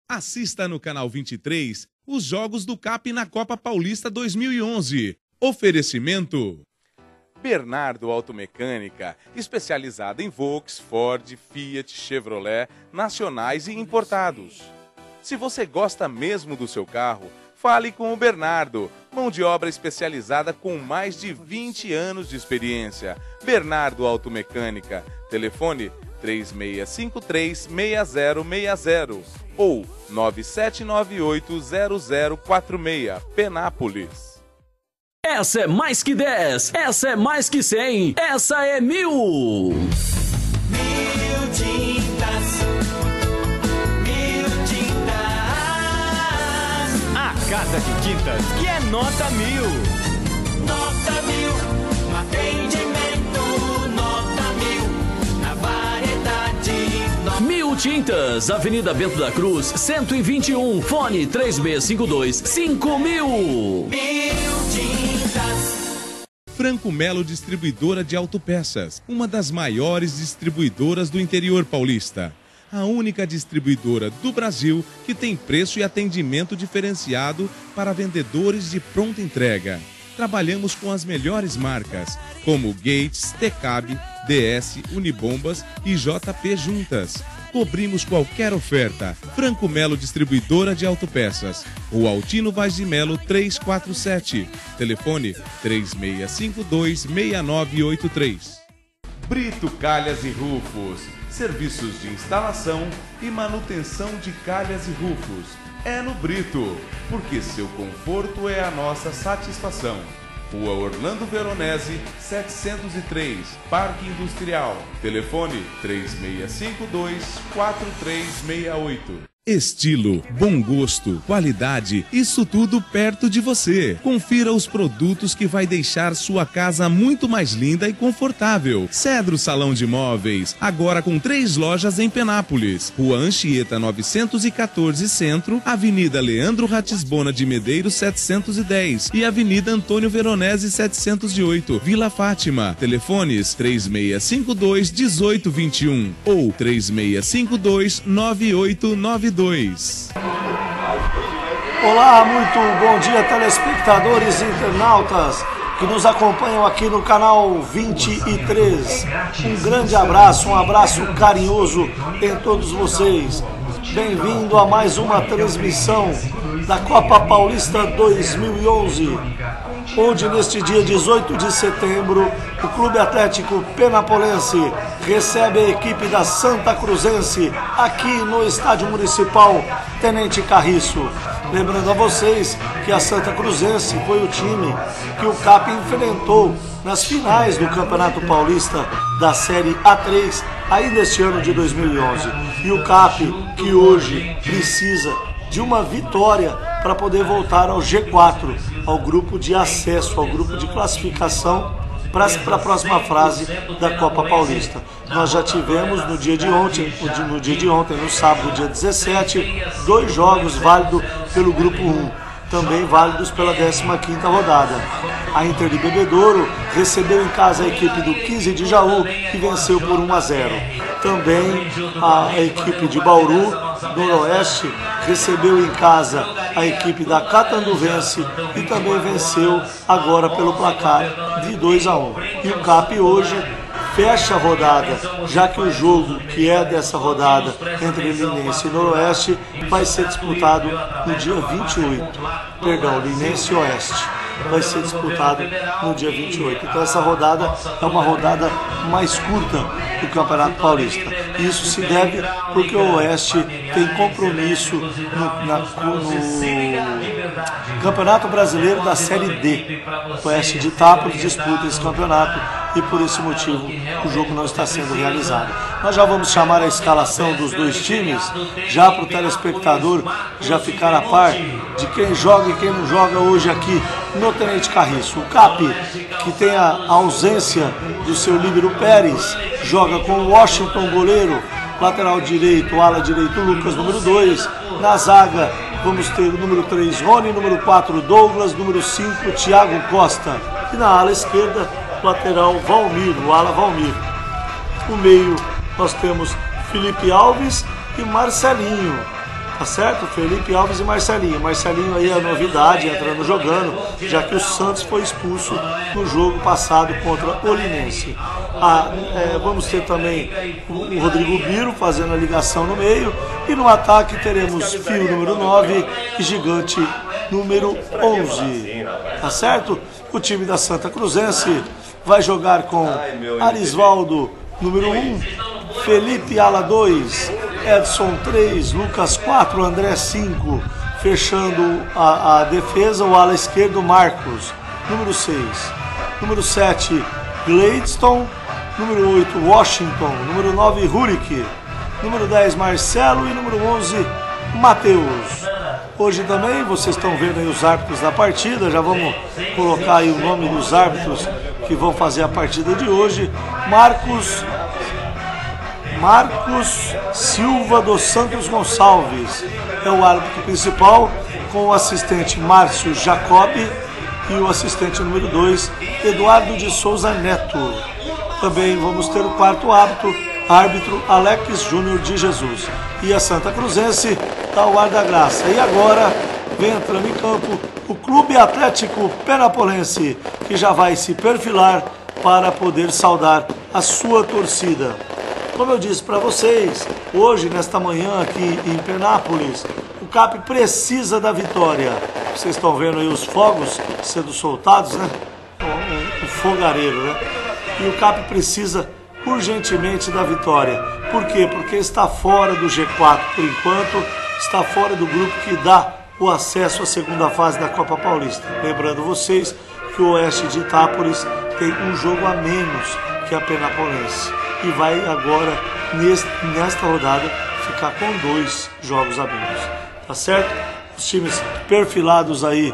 Assista no Canal 23 os jogos do CAP na Copa Paulista 2011. Oferecimento Bernardo Automecânica, especializada em Volks, Ford, Fiat, Chevrolet, nacionais e importados. Se você gosta mesmo do seu carro, fale com o Bernardo, mão de obra especializada com mais de 20 anos de experiência. Bernardo Automecânica, telefone 3653-6060 ou 9798-0046, Penápolis. Essa é mais que 10, essa é mais que 100, essa é 1000. 1000 tintas, 1000 tintas. A Casa de Tintas que é nota 1000. Nota 1000, no atendimento, nota 1000, na variedade. 1000 Tintas, Avenida Bento da Cruz, 121, fone 3652-5000. 1000 tintas. Franco Melo Distribuidora de Autopeças, uma das maiores distribuidoras do interior paulista. A única distribuidora do Brasil que tem preço e atendimento diferenciado para vendedores de pronta entrega. Trabalhamos com as melhores marcas, como Gates, Tecab, DS, Unibombas e JP juntas. Cobrimos qualquer oferta. Franco Melo Distribuidora de Autopeças. Rua Altino Vaz de Melo 347. Telefone 3652-6983. Brito Calhas e Rufos. Serviços de instalação e manutenção de calhas e rufos. É no Brito, porque seu conforto é a nossa satisfação. Rua Orlando Veronese, 703, Parque Industrial. Telefone 3652-4368. Estilo, bom gosto, qualidade, isso tudo perto de você. Confira os produtos que vai deixar sua casa muito mais linda e confortável. Cedro Salão de Móveis, agora com 3 lojas em Penápolis. Rua Anchieta 914 Centro, Avenida Leandro Ratisbona de Medeiros 710 e Avenida Antônio Veronese 708, Vila Fátima. Telefones 3652-1821 ou 3652-9892. Olá, muito bom dia, telespectadores e internautas que nos acompanham aqui no canal 23. Um grande abraço, um abraço carinhoso em todos vocês. Bem-vindo a mais uma transmissão da Copa Paulista 2011, onde neste dia 18 de setembro o Clube Atlético Penapolense recebe a equipe da Santa Cruzense aqui no Estádio Municipal Tenente Carriço. Lembrando a vocês que a Santa Cruzense foi o time que o CAP enfrentou nas finais do Campeonato Paulista da Série A3, ainda este ano de 2011. E o CAP, que hoje precisa de uma vitória para poder voltar ao G4, ao grupo de acesso, ao grupo de classificação para a próxima fase da Copa Paulista. Nós já tivemos no dia de ontem, no sábado, dia 17, 2 jogos válidos pelo grupo 1, também válidos pela 15ª rodada. A Inter de Bebedouro recebeu em casa a equipe do 15 de Jaú e venceu por 1-0. Também a equipe de Bauru, Noroeste, recebeu em casa a equipe da Catanduvense e também venceu agora pelo placar de 2-1. E o CAP hoje fecha a rodada, já que o jogo que é dessa rodada entre Linense e Noroeste vai ser disputado no dia 28. Perdão, Linense e Oeste. Vai ser disputado no dia 28. Então essa rodada é uma rodada mais curta do Campeonato Paulista. Isso se deve porque o Oeste tem compromisso no Campeonato Brasileiro da Série D. O Oeste de Itápolis disputa esse campeonato e por esse motivo o jogo não está sendo realizado. Nós já vamos chamar a escalação dos dois times, já para o telespectador já ficar a par de quem joga e quem não joga hoje aqui no Tenente Carriço. O CAP, que tem a ausência do seu líbero Pérez, joga com o Washington goleiro, lateral direito, ala direito Lucas, número 2. Na zaga vamos ter o número 3 Rony, número 4 Douglas, número 5 Thiago Costa. E na ala esquerda, lateral Valmir, o ala Valmir. No meio nós temos Felipe Alves e Marcelinho. Tá certo? Felipe Alves e Marcelinho. Marcelinho aí é a novidade, entrando jogando, já que o Santos foi expulso no jogo passado contra o Linense. Vamos ter também o Rodrigo Biro fazendo a ligação no meio. E no ataque teremos Fio número 9 e Gigante número 11. Tá certo? O time da Santa Cruzense vai jogar com Arisvaldo número 1, Felipe ala 2, Edson 3, Lucas 4, André 5, fechando a defesa, o ala esquerdo Marcos, número 6, número 7, Gladstone, número 8, Washington, número 9, Rurik, número 10, Marcelo e número 11, Matheus. Hoje também vocês estão vendo aí os árbitros da partida, já vamos colocar aí o nome dos árbitros que vão fazer a partida de hoje. Marcos Silva dos Santos Gonçalves é o árbitro principal, com o assistente Márcio Jacobi e o assistente número 2, Eduardo de Souza Neto. Também vamos ter o quarto árbitro Alex Júnior de Jesus. E a Santa Cruzense dá o ar da graça. E agora vem entrando em campo o Clube Atlético Penapolense, que já vai se perfilar para poder saudar a sua torcida. Como eu disse para vocês, hoje, nesta manhã aqui em Penápolis, o CAP precisa da vitória. Vocês estão vendo aí os fogos sendo soltados, né? O fogareiro, né? E o CAP precisa urgentemente da vitória. Por quê? Porque está fora do G4 por enquanto, está fora do grupo que dá o acesso à segunda fase da Copa Paulista. Lembrando vocês que o Oeste de Itápolis tem um jogo a menos que a Penapolense e vai agora, nesta rodada, ficar com 2 jogos a menos. Tá certo? Os times perfilados aí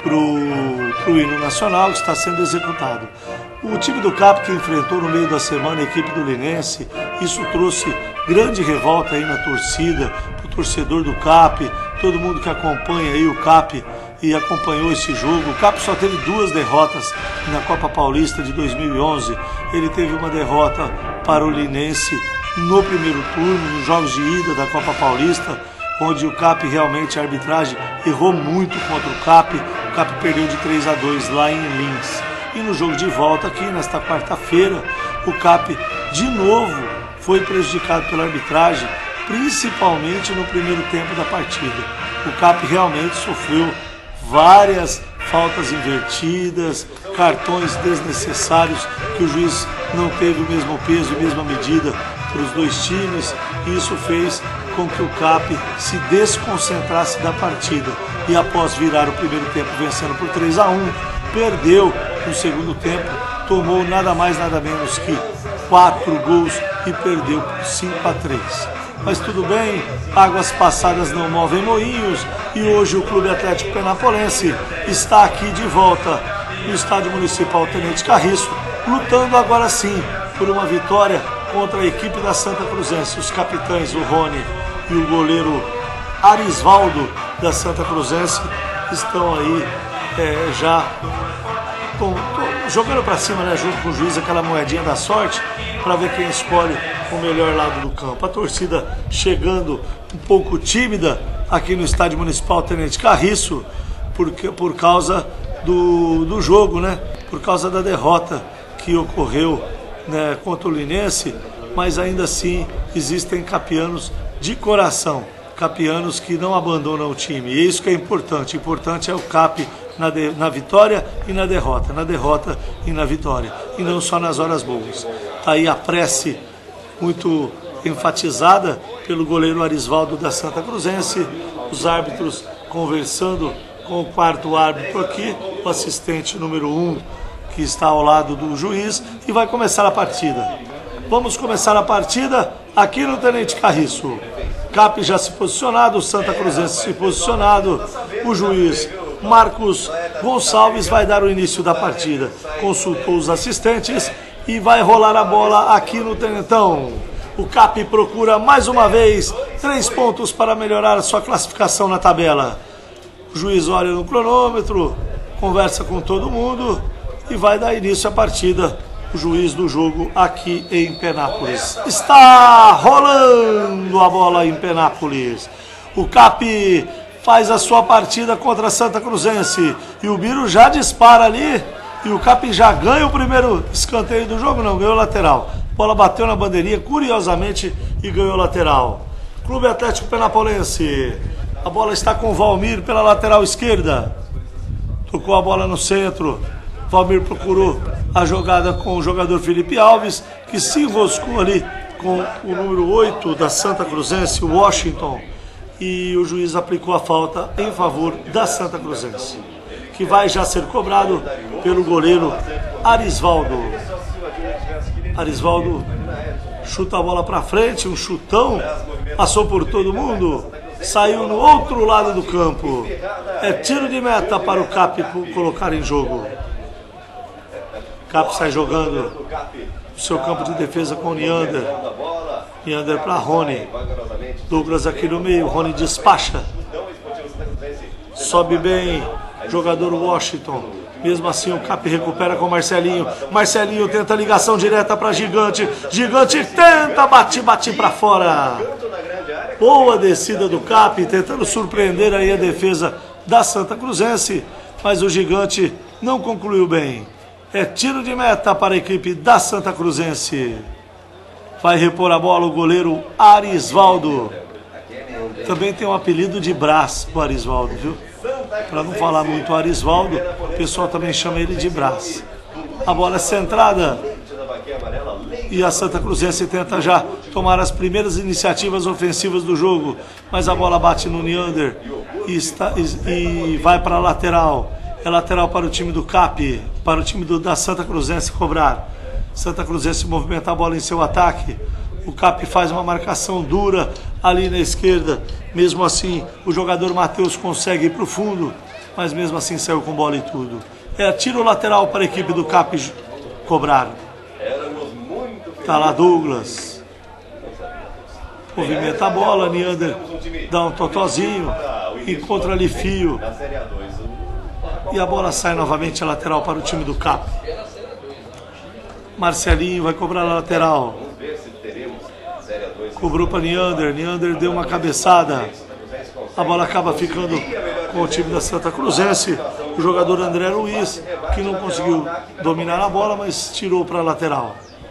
pro hino nacional que está sendo executado. O time do CAP que enfrentou no meio da semana a equipe do Linense, isso trouxe grande revolta aí na torcida, pro torcedor do CAP, todo mundo que acompanha aí o CAP e acompanhou esse jogo. O CAP só teve 2 derrotas na Copa Paulista de 2011. Ele teve uma derrota para o Linense no primeiro turno, nos jogos de ida da Copa Paulista, onde o CAP realmente, a arbitragem errou muito contra o CAP perdeu de 3-2 lá em Lins. E no jogo de volta aqui, nesta quarta-feira, o CAP de novo foi prejudicado pela arbitragem, principalmente no primeiro tempo da partida. O CAP realmente sofreu várias faltas invertidas, cartões desnecessários, que o juiz não teve o mesmo peso e mesma medida para os 2 times, e isso fez com que o CAP se desconcentrasse da partida. E após virar o primeiro tempo vencendo por 3-1, perdeu no segundo tempo, tomou nada mais nada menos que 4 gols e perdeu por 5-3. Mas tudo bem, águas passadas não movem moinhos, e hoje o Clube Atlético Penapolense está aqui de volta no Estádio Municipal Tenente Carriço, lutando agora sim por uma vitória contra a equipe da Santa Cruzense. Os capitães, o Rony e o goleiro Arisvaldo da Santa Cruzense, estão aí já jogando para cima, né, junto com o juiz, aquela moedinha da sorte, para ver quem escolhe o melhor lado do campo. A torcida chegando um pouco tímida aqui no Estádio Municipal Tenente Carriço, por causa do jogo, né, por causa da derrota que ocorreu, né, contra o Linense, mas ainda assim existem capianos de coração, capianos que não abandonam o time, e isso que é importante. Importante é o CAP na vitória e na derrota e na vitória, e não só nas horas boas. Tá aí a prece muito enfatizada pelo goleiro Arisvaldo da Santa Cruzense, os árbitros conversando com o quarto árbitro aqui, o assistente número 1, que está ao lado do juiz, e vai começar a partida. Vamos começar a partida aqui no Tenente Carriço. CAP já se posicionado, Santa Cruzense se posicionado, o juiz Marcos Gonçalves vai dar o início da partida. Consultou os assistentes e vai rolar a bola aqui no Tenentão. O CAP procura mais uma vez 3 pontos para melhorar a sua classificação na tabela. O juiz olha no cronômetro, conversa com todo mundo e vai dar início à partida. O juiz do jogo aqui em Penápolis. Está rolando a bola em Penápolis. O CAP faz a sua partida contra a Santa Cruzense. E o Biro já dispara ali. E o CAP já ganha o primeiro escanteio do jogo. Não, ganhou lateral. A bola bateu na bandeirinha, curiosamente, e ganhou lateral. Clube Atlético Penapolense. A bola está com o Valmir pela lateral esquerda. Tocou a bola no centro. Valmir procurou a jogada com o jogador Felipe Alves, que se enroscou ali com o número 8 da Santa Cruzense, o Washington. E o juiz aplicou a falta em favor da Santa Cruzense, que vai já ser cobrado pelo goleiro Arisvaldo. Arisvaldo chuta a bola para frente, um chutão, passou por todo mundo, saiu no outro lado do campo. É tiro de meta para o CAP colocar em jogo. CAP sai jogando o seu campo de defesa com o Neander. Neander para Rony. Douglas aqui no meio, Rony despacha. Sobe bem, jogador Washington. Mesmo assim o CAP recupera com o Marcelinho. Marcelinho tenta ligação direta para Gigante. Gigante tenta, bate para fora. Boa descida do CAP, tentando surpreender aí a defesa da Santa Cruzense. Mas o Gigante não concluiu bem. É tiro de meta para a equipe da Santa Cruzense. Vai repor a bola o goleiro Arisvaldo. Também tem um apelido de Brás o Arisvaldo, viu? Para não falar muito Arisvaldo, o pessoal também chama ele de Brás. A bola é centrada. E a Santa Cruzense tenta já tomar as primeiras iniciativas ofensivas do jogo. Mas a bola bate no Neander e vai para a lateral. É lateral para o time do CAP, para o time da Santa Cruzense cobrar. Santa Cruzense movimenta a bola em seu ataque. O CAP faz uma marcação dura ali na esquerda. Mesmo assim, o jogador Matheus consegue ir para o fundo, mas mesmo assim saiu com bola e tudo. É tiro lateral para a equipe do CAP cobrar. Tá lá Douglas. Movimenta a bola, Neander dá um totozinho, encontra ali Fio. E a bola sai novamente a lateral para o time do CAP. Marcelinho vai cobrar a lateral. Cobrou para Neander. Neander deu uma cabeçada. A bola acaba ficando com o time da Santa Cruzense. O jogador André Luiz, que não conseguiu dominar a bola, mas tirou para a lateral.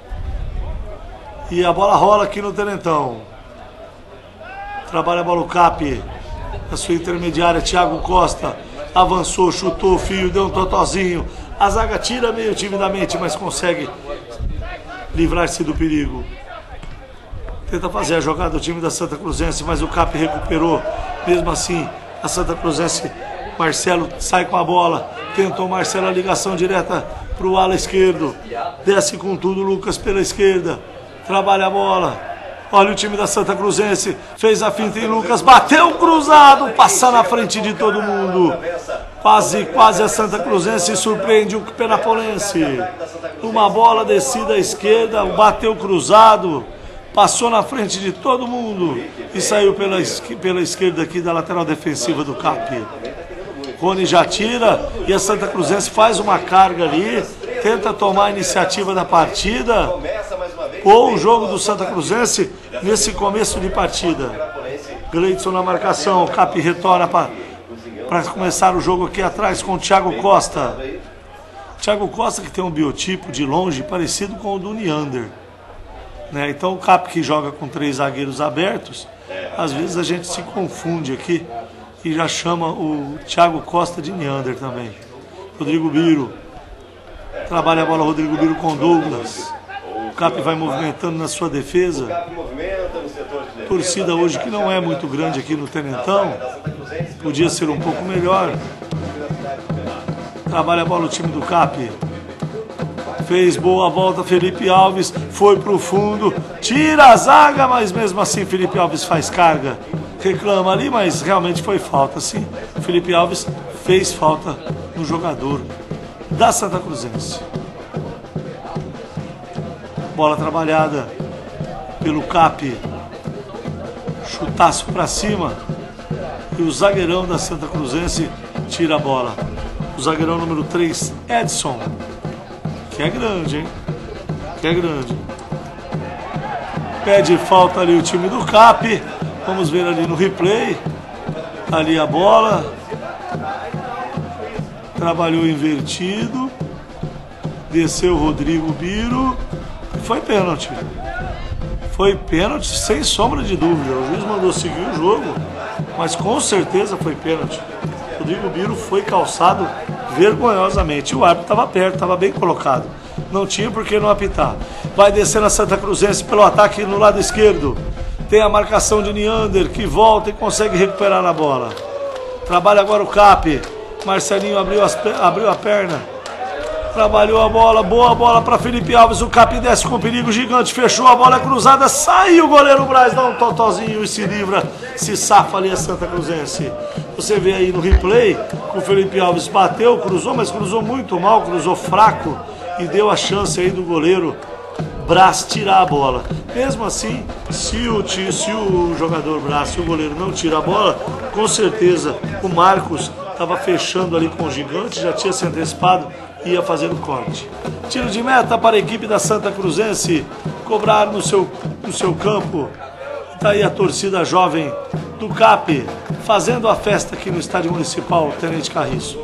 E a bola rola aqui no Tenentão. Trabalha a bola o CAP. A sua intermediária, Thiago Costa. Avançou, chutou o Fio, deu um totozinho. A zaga tira meio timidamente, mas consegue livrar-se do perigo. Tenta fazer a jogada do time da Santa Cruzense, mas o CAP recuperou. Mesmo assim, a Santa Cruzense, Marcelo sai com a bola. Tentou Marcelo a ligação direta para o ala esquerdo. Desce com tudo Lucas pela esquerda. Trabalha a bola. Olha o time da Santa Cruzense, fez a finta em Lucas, bateu cruzado, passa na frente de todo mundo. Quase a Santa Cruzense surpreende o Penapolense. Uma bola descida à esquerda, bateu cruzado, passou na frente de todo mundo e saiu pela esquerda aqui da lateral defensiva do CAP. Rony já tira e a Santa Cruzense faz uma carga ali, tenta tomar a iniciativa da partida. Ou o jogo do Santa Cruzense nesse começo de partida. Gleidson na marcação, o CAP retorna para começar o jogo aqui atrás com o Thiago Costa. Thiago Costa que tem um biotipo de longe parecido com o do Neander. Né? Então o CAP que joga com 3 zagueiros abertos, às vezes a gente se confunde aqui e já chama o Thiago Costa de Neander também. Rodrigo Biro. Trabalha a bola Rodrigo Biro com Douglas. O CAP vai movimentando na sua defesa. Torcida hoje que não é muito grande aqui no Tenentão. Podia ser um pouco melhor. Trabalha a bola o time do CAP. Fez boa volta Felipe Alves. Foi para o fundo. Tira a zaga, mas mesmo assim Felipe Alves faz carga. Reclama ali, mas realmente foi falta. Sim, Felipe Alves fez falta no jogador da Santa Cruzense. Bola trabalhada pelo CAP. Chutaço para cima. E o zagueirão da Santa Cruzense tira a bola. O zagueirão número 3, Edson. Que é grande, hein? Que é grande. Pede falta ali o time do CAP. Vamos ver ali no replay. Ali a bola. Trabalhou invertido. Desceu o Rodrigo Biro. Foi pênalti. Foi pênalti sem sombra de dúvida. O juiz mandou seguir o jogo, mas com certeza foi pênalti. O Rodrigo Biro foi calçado vergonhosamente. O árbitro estava perto, estava bem colocado. Não tinha por que não apitar. Vai descendo a Santa Cruzense pelo ataque no lado esquerdo. Tem a marcação de Neander, que volta e consegue recuperar a bola. Trabalha agora o Cap. Marcelinho abriu a perna. Trabalhou a bola, boa bola para Felipe Alves. O Cap desce com perigo gigante, fechou a bola cruzada. Saiu o goleiro Braz, dá um totozinho e se livra. Se safa ali a Santa Cruzense. Você vê aí no replay que o Felipe Alves bateu, cruzou, mas cruzou muito mal, cruzou fraco. E deu a chance aí do goleiro Braz tirar a bola. Mesmo assim, se o jogador Braz, se o goleiro não tira a bola, com certeza o Marcos estava fechando ali com o gigante, já tinha se antecipado e ia fazer o corte. Tiro de meta para a equipe da Santa Cruzense cobrar no seu campo. Está aí a torcida jovem do Cap fazendo a festa aqui no Estádio Municipal Tenente Carriço.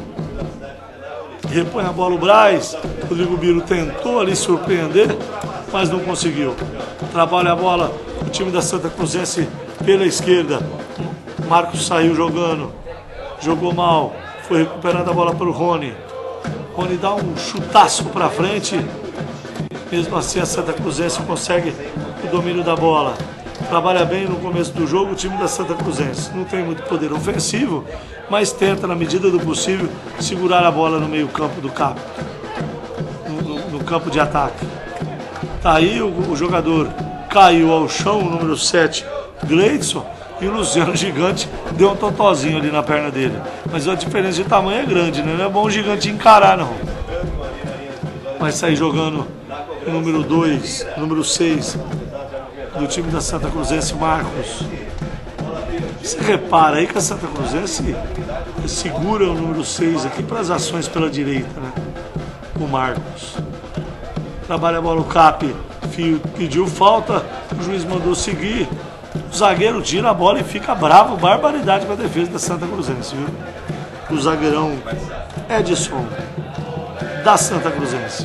Repõe a bola o Braz. Rodrigo Biro tentou ali surpreender, mas não conseguiu. Trabalha a bola o time da Santa Cruzense pela esquerda. Marcos saiu jogando, jogou mal, foi recuperada a bola para o Rony. Rony dá um chutaço para frente. Mesmo assim a Santa Cruzense consegue o domínio da bola. Trabalha bem no começo do jogo o time da Santa Cruzense. Não tem muito poder ofensivo, mas tenta, na medida do possível, segurar a bola no meio campo do Cap. No campo de ataque. Tá aí o jogador caiu ao chão, o número 7, Gleidson, e o Luciano Gigante deu um totozinho ali na perna dele. Mas a diferença de tamanho é grande, né? Não é bom o Gigante encarar, não. Vai sair jogando o número 2, número 6 do time da Santa Cruzense, Marcos. Você repara aí que a Santa Cruzense segura o número 6 aqui para as ações pela direita, né? O Marcos. Trabalha a bola o Cap, pediu falta, o juiz mandou seguir. O zagueiro tira a bola e fica bravo, barbaridade com a defesa da Santa Cruzense, viu? O zagueirão Edson da Santa Cruzense.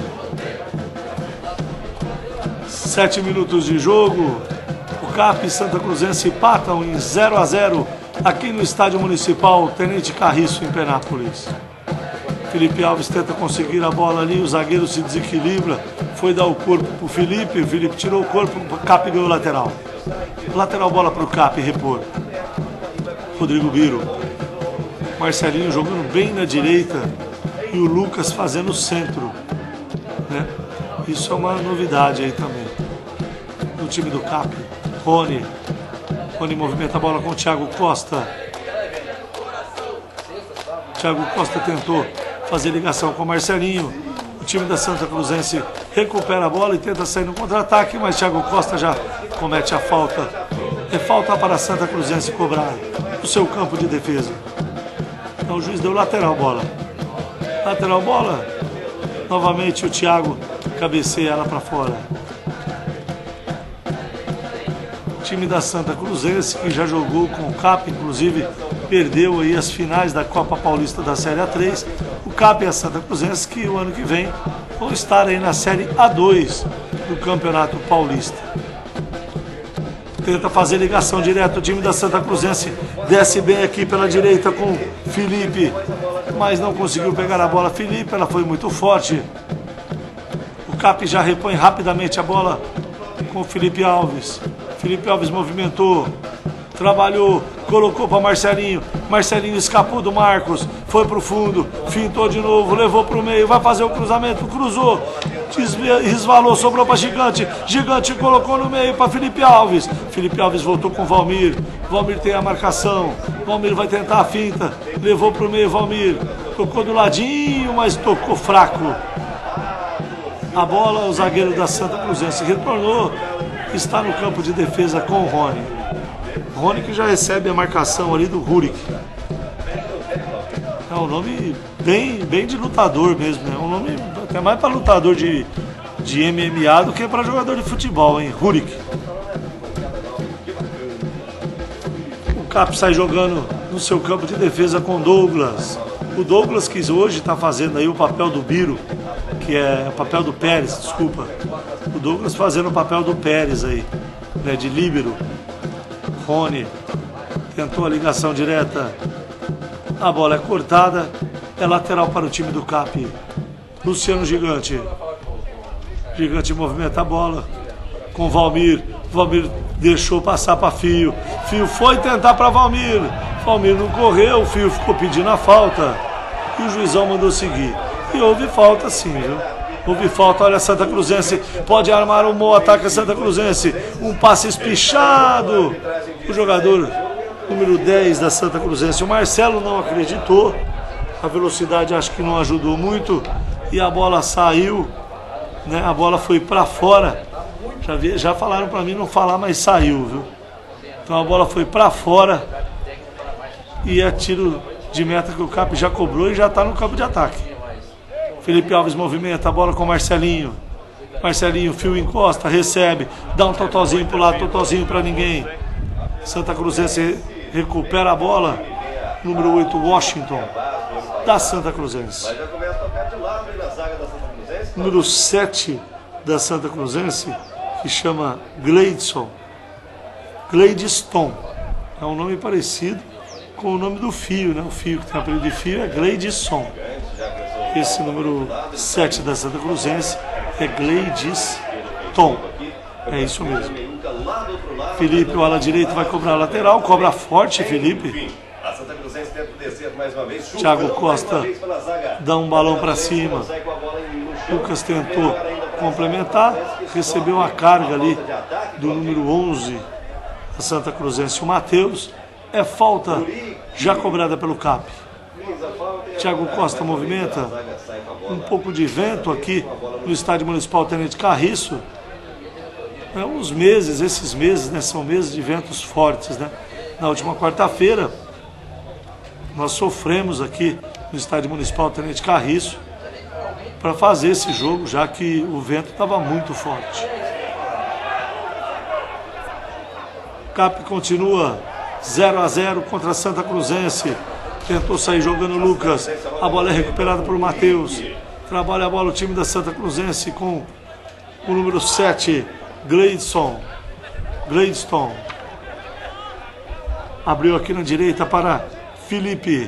7 minutos de jogo. O Cap e Santa Cruzense empatam em 0-0 aqui no Estádio Municipal Tenente Carriço, em Penápolis. Felipe Alves tenta conseguir a bola ali, o zagueiro se desequilibra, foi dar o corpo para o Felipe tirou o corpo, o Cap ganhou o lateral. Lateral bola para o Cap repor. Rodrigo Biro. Marcelinho jogando bem na direita e o Lucas fazendo o centro, né? Isso é uma novidade aí também no time do Cap. Rony movimenta a bola com o Thiago Costa. Thiago Costa tentou fazer ligação com o Marcelinho. O time da Santa Cruzense recupera a bola e tenta sair no contra-ataque, mas Thiago Costa já comete a falta. É falta para a Santa Cruzense cobrar o seu campo de defesa. Então o juiz deu lateral bola. Lateral bola. Novamente o Thiago cabeceia ela para fora. O time da Santa Cruzense, que já jogou com o Cap, inclusive perdeu aí as finais da Copa Paulista da Série A3. O Cap e a Santa Cruzense, que o ano que vem vão estar aí na Série A2 do Campeonato Paulista. Tenta fazer ligação direta, o time da Santa Cruzense desce bem aqui pela direita com Felipe, mas não conseguiu pegar a bola. Felipe, ela foi muito forte. O Cap já repõe rapidamente a bola com o Felipe Alves. Felipe Alves movimentou, trabalhou, colocou para Marcelinho. Marcelinho escapou do Marcos, foi para o fundo, fintou de novo, levou para o meio, vai fazer o cruzamento, cruzou, resvalou, sobrou para Gigante. Gigante colocou no meio para Felipe Alves. Felipe Alves voltou com Valmir. Valmir tem a marcação. Valmir vai tentar a finta, levou para o meio Valmir. Tocou do ladinho, mas tocou fraco. A bola, o zagueiro da Santa Cruzense retornou. Está no campo de defesa com o Rony. Rony que já recebe a marcação ali do Rurik. É um nome bem de lutador mesmo, né? É um nome até mais para lutador de MMA do que para jogador de futebol, hein? Rurik. Cap sai jogando no seu campo de defesa com Douglas. O Douglas que hoje está fazendo aí o papel do Biro, que é o papel do Pérez, desculpa. O Douglas fazendo o papel do Pérez aí, né, de líbero. Rony tentou a ligação direta. A bola é cortada. É lateral para o time do Cap. Luciano Gigante. Gigante movimenta a bola com Valmir. Valmir deixou passar para Fio. Fio foi tentar para Valmir. Valmir não correu. O Fio ficou pedindo a falta. E o juizão mandou seguir. E houve falta sim, viu? Houve falta. Olha a Santa Cruzense. Pode armar um bom ataque a Santa Cruzense. Um passe espichado. O jogador número 10 da Santa Cruzense. O Marcelo não acreditou. A velocidade acho que não ajudou muito. E a bola saiu, né? A bola foi para fora. Já falaram para mim não falar, mas saiu, viu? Então a bola foi para fora. E é tiro de meta que o Cap já cobrou e já está no campo de ataque. Felipe Alves movimenta a bola com Marcelinho. Marcelinho, Fio encosta, recebe. Dá um totozinho pro lado, totozinho para ninguém. Santa Cruzense recupera a bola. Número 8, Washington, da Santa Cruzense. Número 7 da Santa Cruzense, que chama Gleidson. Gleidson. É um nome parecido com o nome do Fio, né? O Fio que tem apelido de Fio é Gleidson. Esse número 7 da Santa Cruzense é Gleidson. É isso mesmo. Felipe, o ala direito, vai cobrar a lateral. Cobra forte, Felipe. Thiago Costa dá um balão para cima. Lucas tentou complementar. Recebeu a carga ali do número 11 da Santa Cruzense, o Matheus. É falta já cobrada pelo Cap. Thiago Costa movimenta. Um pouco de vento aqui no Estádio Municipal Tenente Carriço. É uns meses, esses meses, né, são meses de ventos fortes, né? Na última quarta-feira, nós sofremos aqui no Estádio Municipal Tenente Carriço para fazer esse jogo, já que o vento estava muito forte. Cap continua 0-0 contra a Santa Cruzense. Tentou sair jogando o Lucas. A bola é recuperada por Matheus. Trabalha a bola o time da Santa Cruzense com o número 7, Gleidson. Abriu aqui na direita para Felipe.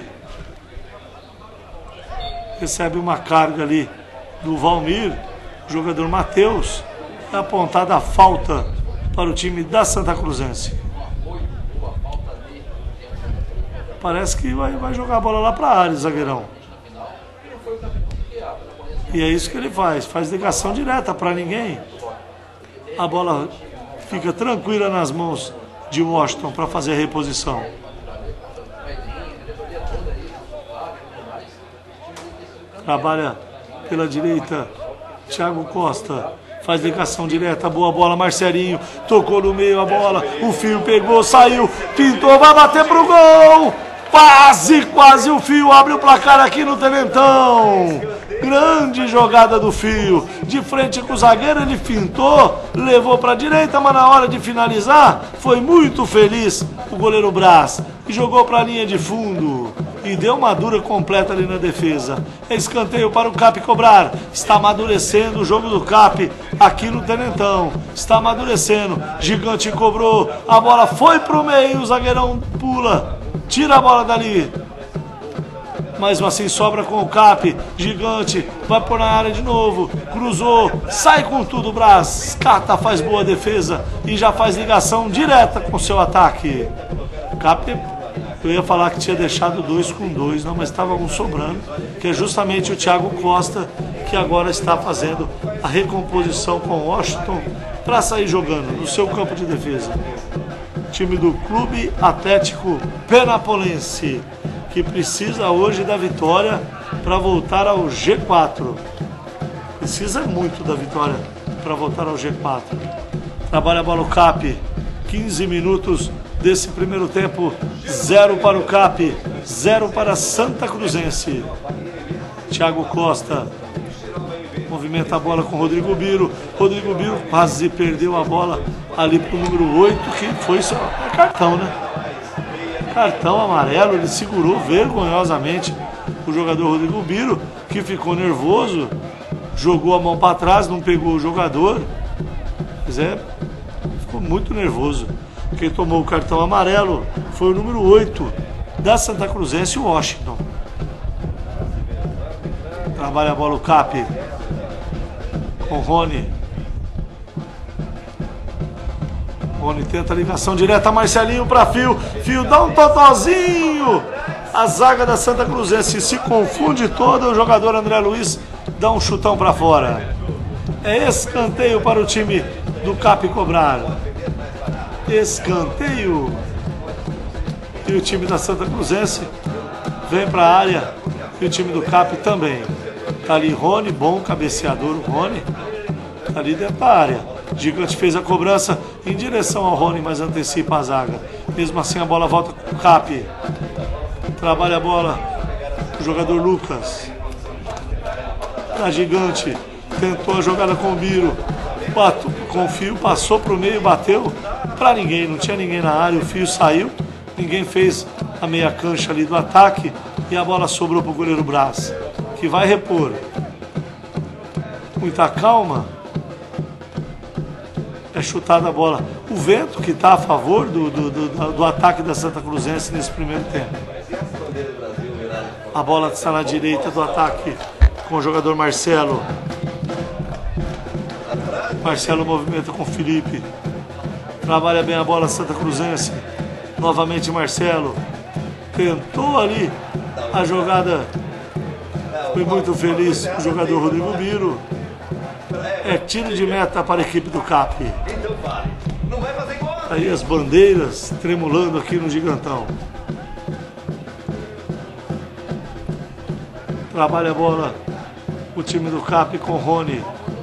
Recebe uma carga ali do Valmir. O jogador Matheus. É apontada a falta para o time da Santa Cruzense. Parece que vai jogar a bola lá para a área, zagueirão. E é isso que ele faz. Faz ligação direta para ninguém. A bola fica tranquila nas mãos de Washington para fazer a reposição. Trabalha pela direita Thiago Costa. Faz ligação direta, boa bola, Marcelinho. Tocou no meio a bola. O Fio pegou, saiu, pintou, vai bater pro gol. Quase o Fio abre o placar aqui no Tenentão. Grande jogada do Fio. De frente com o zagueiro, ele fintou, levou para a direita, mas na hora de finalizar, foi muito feliz o goleiro Brás. E jogou para a linha de fundo. E deu uma dura completa ali na defesa. É escanteio para o Cap cobrar. Está amadurecendo o jogo do Cap aqui no Tenentão. Está amadurecendo. Gigante cobrou. A bola foi pro meio. O zagueirão pula. Tira a bola dali. Mais assim sobra com o Cap. Gigante vai pôr na área de novo. Cruzou. Sai com tudo o Brás. Cata, faz boa defesa. E já faz ligação direta com o seu ataque. Cap... Eu ia falar que tinha deixado 2 com 2, não, mas estava um sobrando, que é justamente o Thiago Costa, que agora está fazendo a recomposição com o Washington para sair jogando no seu campo de defesa. Time do Clube Atlético Penapolense, que precisa hoje da vitória para voltar ao G4. Precisa muito da vitória para voltar ao G4. Trabalha a bola o Cap, 15 minutos desse primeiro tempo, 0 para o Cap, 0 para Santa Cruzense. Thiago Costa movimenta a bola com Rodrigo Biro. Rodrigo Biro quase perdeu a bola ali para o número 8, que foi só cartão, né? Cartão amarelo, ele segurou vergonhosamente o jogador Rodrigo Biro, que ficou nervoso, jogou a mão para trás, não pegou o jogador. Mas ficou muito nervoso. Quem tomou o cartão amarelo foi o número 8 da Santa Cruzense, o Washington. Trabalha a bola o Cap com o Rony. Rony tenta a ligação direta, Marcelinho para Fio. Fio dá um totozinho. A zaga da Santa Cruzense se confunde toda. O jogador André Luiz dá um chutão para fora. É escanteio para o time do Cap cobrar. Escanteio. E o time da Santa Cruzense vem para a área. E o time do Cap também. Tá ali Rony, bom cabeceador o Rony. Tá ali dentro da área. Gigante fez a cobrança em direção ao Rony, mas antecipa a zaga. Mesmo assim a bola volta com o Cap. Trabalha a bola o jogador Lucas. A Gigante tentou a jogada com o Biro. Com o Fio, passou para o meio, bateu para ninguém. Não tinha ninguém na área, o Fio saiu. Ninguém fez a meia cancha ali do ataque. E a bola sobrou para o goleiro Brás, que vai repor. Muita calma. É chutada a bola. O vento que está a favor do ataque da Santa Cruzense nesse primeiro tempo. A bola está na direita do ataque com o jogador Marcelo. Marcelo movimenta com o Felipe. Trabalha bem a bola Santa Cruzense. Novamente Marcelo. Tentou ali a jogada. Foi muito feliz o jogador Rodrigo Biro. É tiro de meta para a equipe do Cap. Aí as bandeiras tremulando aqui no Gigantão. Trabalha a bola o time do Cap com Rony.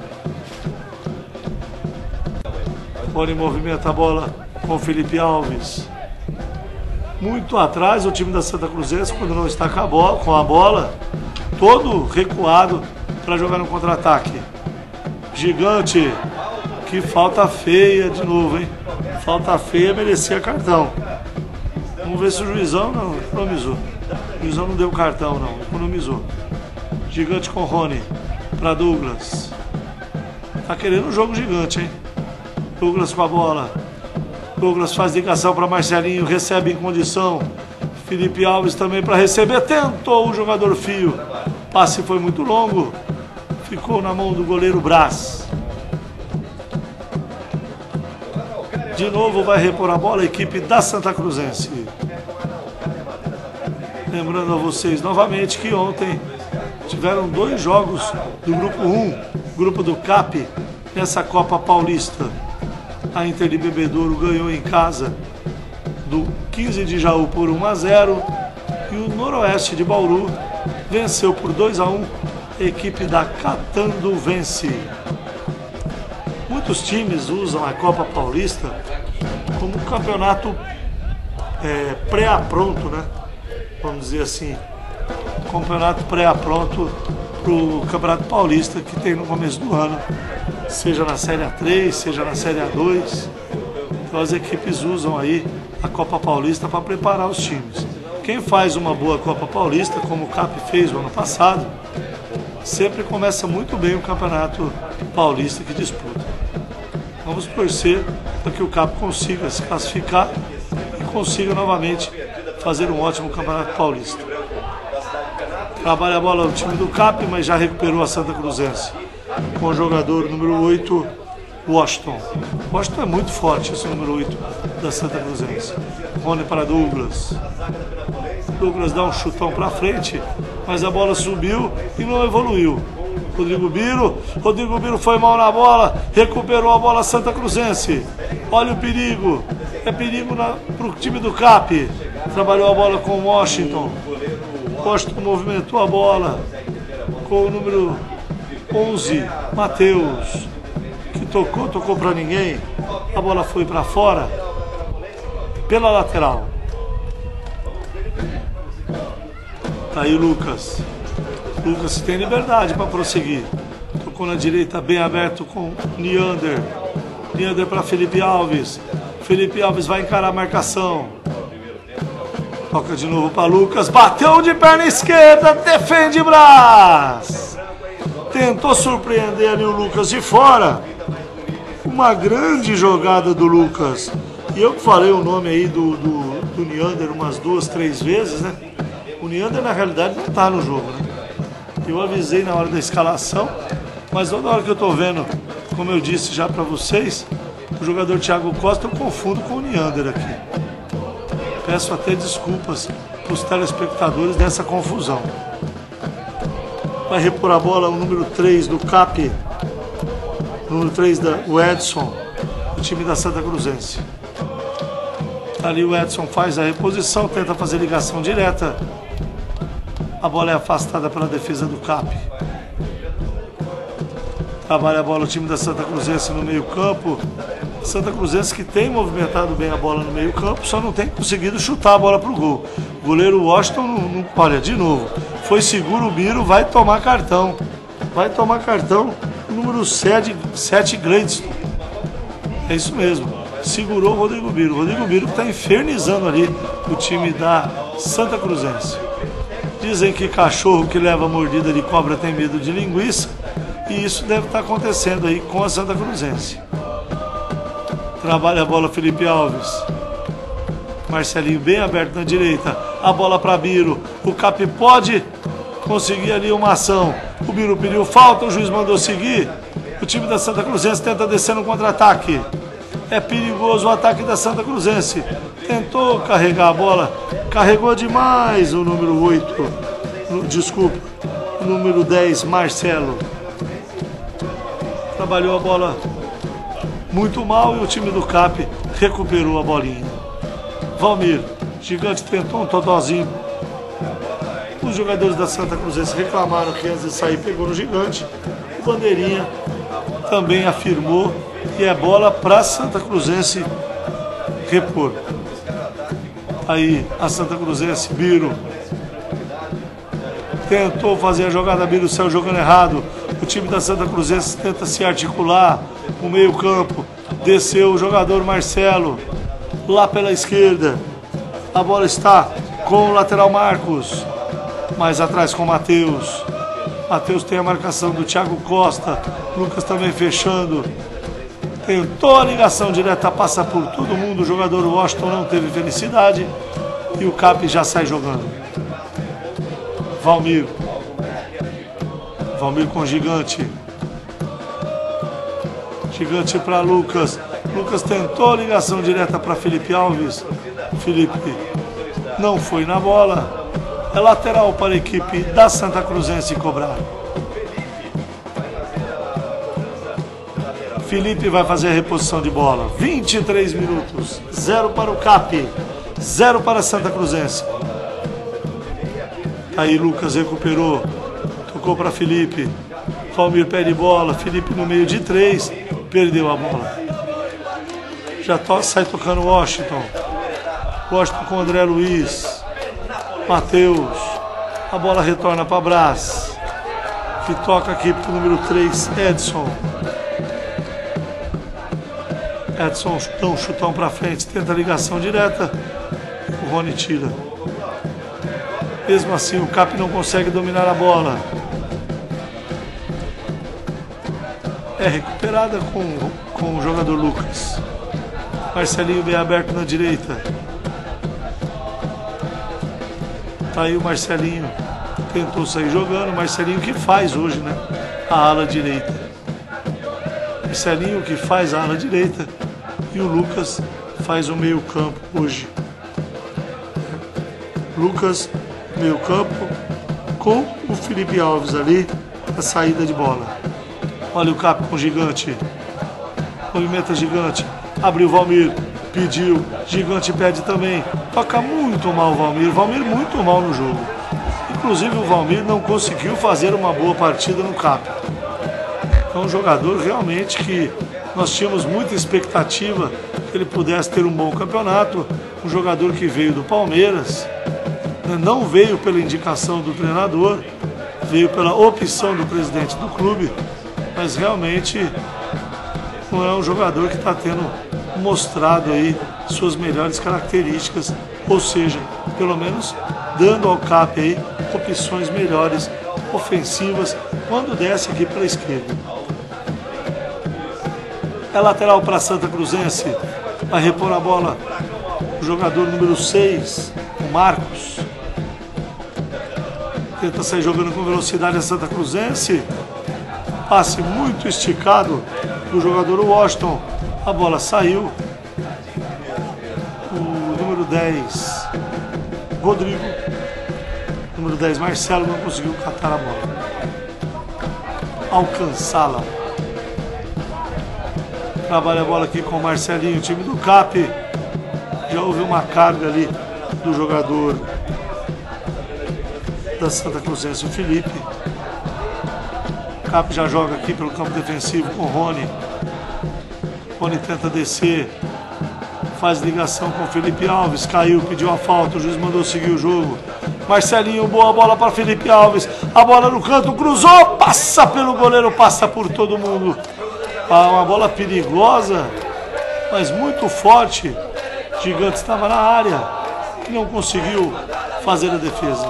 Rony movimenta a bola com Felipe Alves. Muito atrás o time da Santa Cruzense, quando não está com a bola, todo recuado para jogar no contra-ataque. Gigante, que falta feia de novo, hein? Falta feia, merecia cartão. Vamos ver se o juizão não economizou. O juizão não deu cartão, não, economizou. Gigante com Rony para Douglas. Tá querendo um jogo gigante, hein? Douglas com a bola. Douglas faz ligação para Marcelinho, recebe em condição. Felipe Alves também para receber. Tentou o jogador Fio. Passe foi muito longo. Ficou na mão do goleiro Brás. De novo vai repor a bola a equipe da Santa Cruzense. Lembrando a vocês novamente que ontem tiveram 2 jogos do grupo 1, grupo do Cap, nessa Copa Paulista. A Inter de Bebedouro ganhou em casa do 15 de Jaú por 1-0 e o Noroeste de Bauru venceu por 2-1 a equipe da Catanduvense. Muitos times usam a Copa Paulista como um campeonato pré-pronto, né? Vamos dizer assim, campeonato pré-pronto para o Campeonato Paulista que tem no começo do ano, seja na Série A3, seja na Série A2. Então as equipes usam aí a Copa Paulista para preparar os times. Quem faz uma boa Copa Paulista, como o Cap fez no ano passado, sempre começa muito bem o Campeonato Paulista que disputa. Vamos torcer para que o Cap consiga se classificar e consiga novamente fazer um ótimo Campeonato Paulista. Trabalha a bola o time do Cap, mas já recuperou a Santa Cruzense com o jogador número 8, Washington. Washington é muito forte, esse número 8 da Santa Cruzense. Rony para Douglas. Douglas dá um chutão para frente, mas a bola subiu e não evoluiu. Rodrigo Biro foi mal na bola, recuperou a bola Santa Cruzense. Olha o perigo, é perigo para o time do Cap. Trabalhou a bola com o Washington. Washington movimentou a bola com o número 11, Matheus, que tocou para ninguém. A bola foi para fora pela lateral. Tá aí o Lucas. Lucas tem liberdade para prosseguir. Tocou na direita bem aberto com Neander. Neander para Felipe Alves. Felipe Alves vai encarar a marcação. Toca de novo para Lucas, bateu de perna esquerda, defende Brás. Tentou surpreender ali o Lucas de fora. Uma grande jogada do Lucas. E eu que falei o nome aí do Neander umas 2, 3 vezes, né? O Neander na realidade não tá no jogo, né? Eu avisei na hora da escalação, mas toda hora que eu tô vendo, como eu disse já para vocês, o jogador Thiago Costa eu confundo com o Neander aqui. Peço até desculpas para os telespectadores dessa confusão. Vai repor a bola o número 3 do CAP, número 3 o Edson, do time da Santa Cruzense. Ali o Edson faz a reposição, tenta fazer ligação direta. A bola é afastada pela defesa do CAP. Trabalha a bola o time da Santa Cruzense no meio campo. Santa Cruzense que tem movimentado bem a bola no meio campo, só não tem conseguido chutar a bola pro gol. O goleiro Washington, não, olha, de novo, foi seguro o Biro, vai tomar cartão. Vai tomar cartão o número 7 Gladstone. É isso mesmo, segurou o Rodrigo Biro. O Rodrigo Biro que está infernizando ali o time da Santa Cruzense. Dizem que cachorro que leva mordida de cobra tem medo de linguiça, e isso deve estar acontecendo aí com a Santa Cruzense. Trabalha a bola Felipe Alves. Marcelinho bem aberto na direita. A bola para Biro. O CAP pode conseguir ali uma ação. O Biro pediu falta, o juiz mandou seguir. O time da Santa Cruzense tenta descer no contra-ataque. É perigoso o ataque da Santa Cruzense. Tentou carregar a bola. Carregou demais o número 8. Desculpa. O número 10, Marcelo. Trabalhou a bola muito mal e o time do CAP recuperou a bolinha. Valmir, Gigante tentou um totozinho. Os jogadores da Santa Cruzense reclamaram que antes de sair pegou no Gigante. O Bandeirinha também afirmou que é bola para Santa Cruzense repor. Aí a Santa Cruzense, Biro tentou fazer a jogada, Biro saiu jogando errado. O time da Santa Cruzense tenta se articular no meio campo. Desceu o jogador Marcelo lá pela esquerda. A bola está com o lateral Marcos. Mais atrás com o Matheus. Matheus tem a marcação do Thiago Costa. Lucas também fechando. Tentou a ligação direta, passa por todo mundo. O jogador Washington não teve felicidade. E o CAP já sai jogando. Valmir. Valmir com Gigante. Gigante para Lucas. Lucas tentou a ligação direta para Felipe Alves. Felipe não foi na bola. É lateral para a equipe da Santa Cruzense cobrar. Felipe vai fazer a reposição de bola. 23 minutos. 0 para o CAP. 0 para a Santa Cruzense. Aí Lucas recuperou. Tocou para Felipe. Valmir pede bola. Felipe no meio de 3. Perdeu a bola. Já sai tocando Washington. Washington com André Luiz. Matheus. A bola retorna para Brás. Que toca aqui para o número 3, Edson. Edson dá um chutão para frente. Tenta a ligação direta. O Rony tira. Mesmo assim o CAP não consegue dominar a bola. É recuperada com o jogador Lucas. Marcelinho bem aberto na direita. Tá aí o Marcelinho. Tentou sair jogando. Marcelinho que faz hoje, né? A ala direita. Marcelinho que faz a ala direita. E o Lucas faz o meio campo hoje. Lucas, meio campo, com o Felipe Alves ali, a saída de bola. Olha o CAP com o Gigante. Movimenta Gigante. Abriu o Valmir. Pediu. Gigante pede também. Toca muito mal o Valmir. Valmir muito mal no jogo. Inclusive o Valmir não conseguiu fazer uma boa partida no CAP. É um jogador realmente que nós tínhamos muita expectativa que ele pudesse ter um bom campeonato. Um jogador que veio do Palmeiras. Não veio pela indicação do treinador. Veio pela opção do presidente do clube. Mas realmente não é um jogador que está tendo mostrado aí suas melhores características Ou seja, pelo menos dando ao CAP aí opções melhores, ofensivas, quando desce aqui pela esquerda. É lateral para Santa Cruzense. Vai repor a bola o jogador número 6, o Marcos. Tenta sair jogando com velocidade a Santa Cruzense. Passe muito esticado do jogador Washington. A bola saiu. O número 10, Rodrigo. O número 10, Marcelo, não conseguiu catar a bola. Alcançá-la. Trabalha a bola aqui com o Marcelinho, time do CAP. Já houve uma carga ali do jogador da Santa Cruzense, o Felipe. O CAP já joga aqui pelo campo defensivo com o Rony. Rony tenta descer. Faz ligação com o Felipe Alves. Caiu, pediu a falta. O juiz mandou seguir o jogo. Marcelinho, boa bola para Felipe Alves. A bola no canto, cruzou. Passa pelo goleiro, passa por todo mundo. Uma bola perigosa, mas muito forte. Gigante estava na área e não conseguiu fazer a defesa.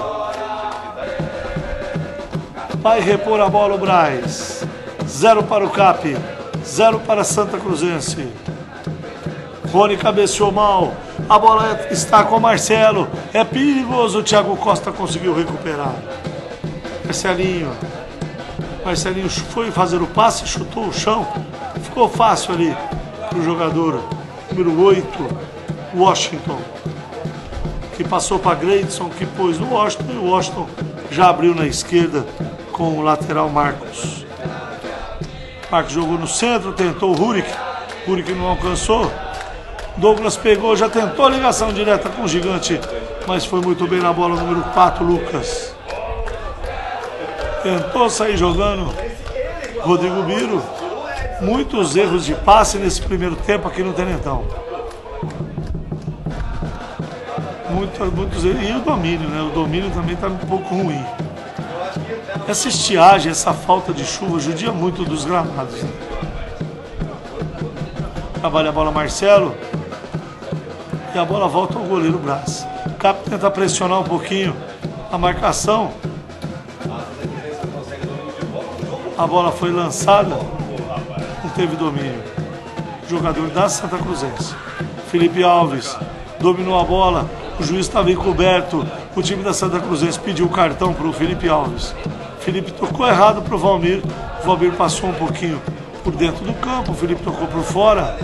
Vai repor a bola o Braz. 0 para o CAP, 0 para Santa Cruzense. Rony cabeceou mal. A bola está com o Marcelo. É perigoso. O Thiago Costa conseguiu recuperar. Marcelinho foi fazer o passe, chutou o chão. Ficou fácil ali para o jogador número 8, Washington, que passou para Gleidson, que pôs no Washington, e o Washington já abriu na esquerda com o lateral Marcos. Marcos jogou no centro, tentou o Rurik não alcançou. Douglas pegou, já tentou a ligação direta com o Gigante, mas foi muito bem na bola, número 4, Lucas. Tentou sair jogando Rodrigo Biro. Muitos erros de passe nesse primeiro tempo aqui no Tenentão. Muitos erros. E o domínio, né? O domínio também está um pouco ruim. Essa estiagem, essa falta de chuva judia muito dos gramados. Né? Trabalha a bola Marcelo. E a bola volta ao goleiro Braz. O CAP tenta pressionar um pouquinho a marcação. A bola foi lançada. Não teve domínio. Jogador da Santa Cruzense. Felipe Alves dominou a bola. O juiz estava encoberto. O time da Santa Cruzense pediu o cartão para o Felipe Alves. Felipe tocou errado para o Valmir. O Valmir passou um pouquinho por dentro do campo. O Felipe tocou por fora.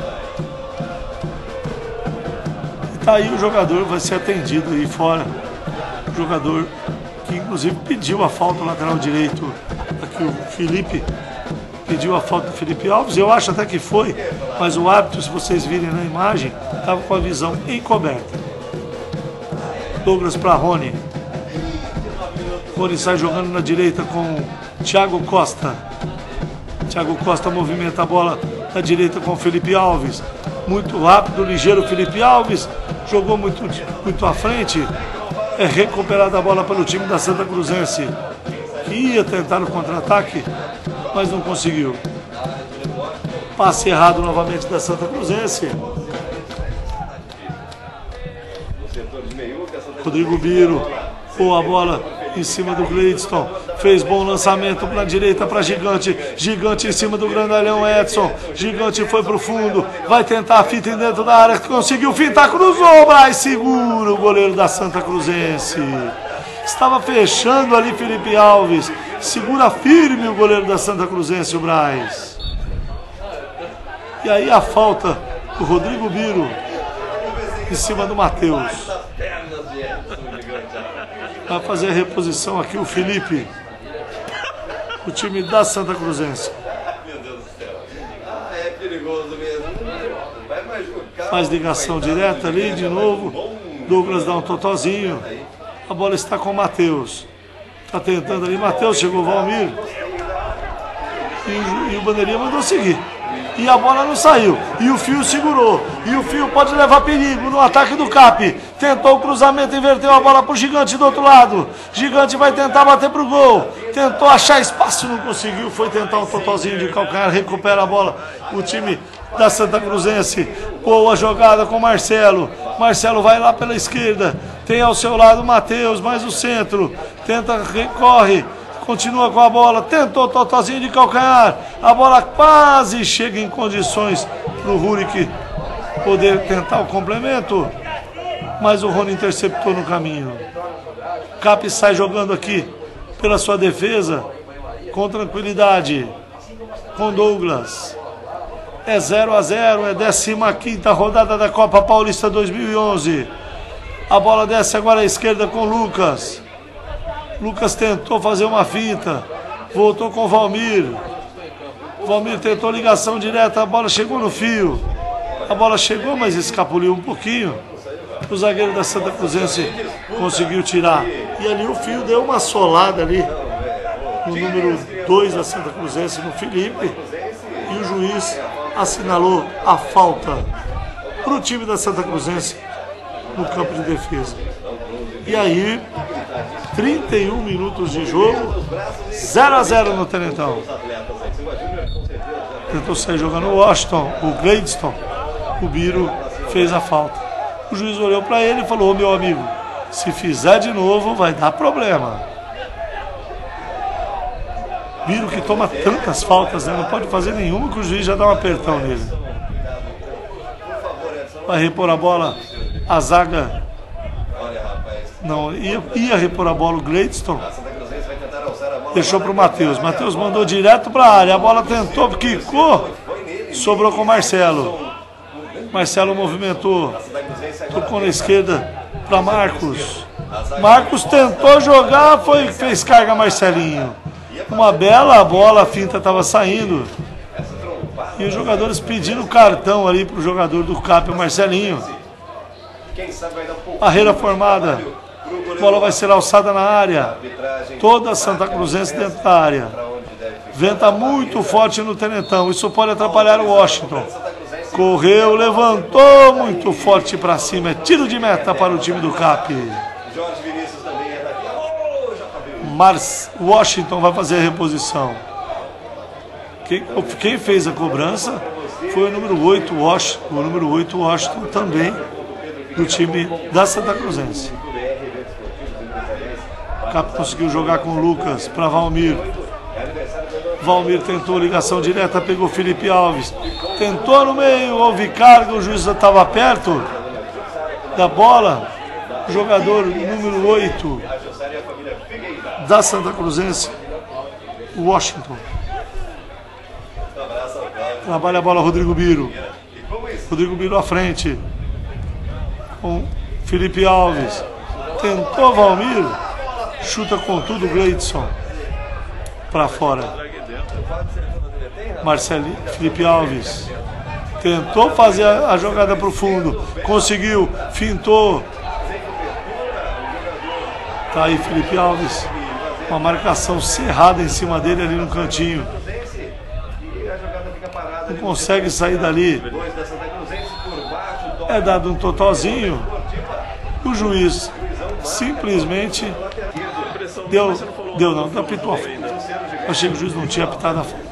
E tá aí o jogador, vai ser atendido aí fora. O jogador que inclusive pediu a falta, lateral direito. Aqui o Felipe pediu a falta do Felipe Alves. Eu acho até que foi, mas o árbitro, se vocês virem na imagem, estava com a visão encoberta. Douglas para Rony. Rony sai jogando na direita com Thiago Costa. Thiago Costa movimenta a bola na direita com Felipe Alves. Muito rápido, ligeiro Felipe Alves. Jogou muito à frente. É recuperada a bola pelo time da Santa Cruzense, que ia tentar o contra-ataque, mas não conseguiu. Passe errado novamente da Santa Cruzense. Rodrigo Biro, boa bola em cima do Gleidson. Fez bom lançamento na direita para Gigante. Gigante em cima do grandalhão Edson. Gigante foi pro fundo. Vai tentar a fita dentro da área. Conseguiu fintar, cruzou. Braz segura o goleiro da Santa Cruzense. Estava fechando ali Felipe Alves. Segura firme o goleiro da Santa Cruzense, o Braz. E aí a falta do Rodrigo Biro em cima do Matheus. Vai fazer a reposição aqui o Felipe. O time da Santa Cruzense. Faz ligação direta ali de novo. Douglas dá um totozinho. A bola está com o Matheus. Está tentando ali. Matheus, chegou o Valmir. E o bandeirinha mandou seguir. E a bola não saiu. E o Fio segurou. E o Fio pode levar perigo no ataque do CAP. Tentou o cruzamento, inverteu a bola para o Gigante do outro lado. Gigante vai tentar bater para o gol. Tentou achar espaço, não conseguiu. Foi tentar um totozinho de calcanhar, recupera a bola. O time da Santa Cruzense. Boa jogada com Marcelo. Marcelo vai lá pela esquerda. Tem ao seu lado o Matheus, mais o centro. Tenta, recorre. Continua com a bola. Tentou totozinho de calcanhar. A bola quase chega em condições para o Rurik poder tentar o complemento. Mas o Rony interceptou no caminho. Cap sai jogando aqui pela sua defesa. Com tranquilidade. Com Douglas. É 0-0, é 15ª rodada da Copa Paulista 2011. A bola desce agora à esquerda com Lucas. Lucas tentou fazer uma finta. Voltou com Valmir. Valmir tentou ligação direta, a bola chegou no fio. A bola chegou, mas escapuliu um pouquinho. O zagueiro da Santa Cruzense conseguiu tirar. E ali o fio deu uma solada ali no número 2 da Santa Cruzense, no Felipe. E o juiz assinalou a falta para o time da Santa Cruzense no campo de defesa. E aí, 31 minutos de jogo, 0-0 no Tenentão. Tentou sair jogando o Washington, o Gladstone. O Biro fez a falta. O juiz olhou para ele e falou: meu amigo, se fizer de novo vai dar problema. Biro que toma tantas faltas, né? Não pode fazer nenhuma que o juiz já dá um apertão nele. Vai repor a bola, a zaga. Não, ia repor a bola o Gladstone. Deixou para o Matheus. Matheus mandou direto para a área. A bola tentou, quicou. Sobrou com o Marcelo. Marcelo movimentou. Tocou na esquerda para Marcos. Marcos tentou jogar, fez carga Marcelinho. Uma bela bola, a finta estava saindo. E os jogadores pedindo cartão ali para o jogador do Cap, o Marcelinho. Barreira formada. A bola vai ser alçada na área. Toda a Santa Cruzense dentro da área. Venta muito forte no Tenentão. Isso pode atrapalhar o Washington. Correu, levantou muito forte para cima. É tiro de meta para o time do Cap. Washington vai fazer a reposição. Quem fez a cobrança foi o número 8, Washington. O número 8, Washington, também do time da Santa Cruzense. O Cap conseguiu jogar com o Lucas para Valmir. Valmir tentou ligação direta, pegou Felipe Alves. Tentou no meio, houve carga, o juiz estava perto da bola. O jogador número 8 da Santa Cruzense, Washington. Trabalha a bola Rodrigo Biro. Rodrigo Biro à frente. Com Felipe Alves. Tentou Valmir. Chuta com tudo o Gladstone. Para fora. Marcelinho, Felipe Alves. Tentou fazer a jogada para o fundo. Conseguiu. Fintou. Tá aí Felipe Alves. Uma marcação cerrada em cima dele ali no cantinho. Não consegue sair dali. É dado um totozinho. O juiz simplesmente não apitou a falta. Achei que o juiz não tinha apitado a falta.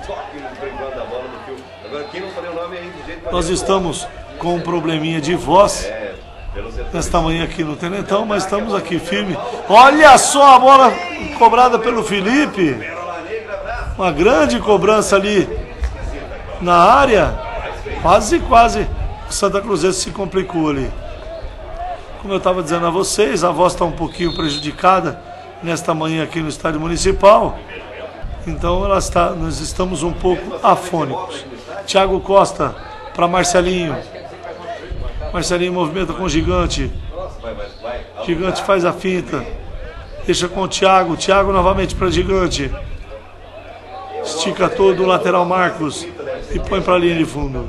Nós estamos com um probleminha de voz nesta manhã aqui no Tenentão, mas estamos aqui firme. Olha só a bola cobrada pelo Felipe. Uma grande cobrança ali na área. Quase o Santa Cruzense se complicou ali. Como eu estava dizendo a vocês, a voz está um pouquinho prejudicada nesta manhã aqui no Estádio Municipal. Então nós estamos um pouco afônicos. Thiago Costa para Marcelinho. Marcelinho movimenta com o Gigante. Gigante faz a finta. Deixa com o Thiago. Thiago novamente para Gigante. Estica todo o lateral Marcos. E põe para a linha de fundo.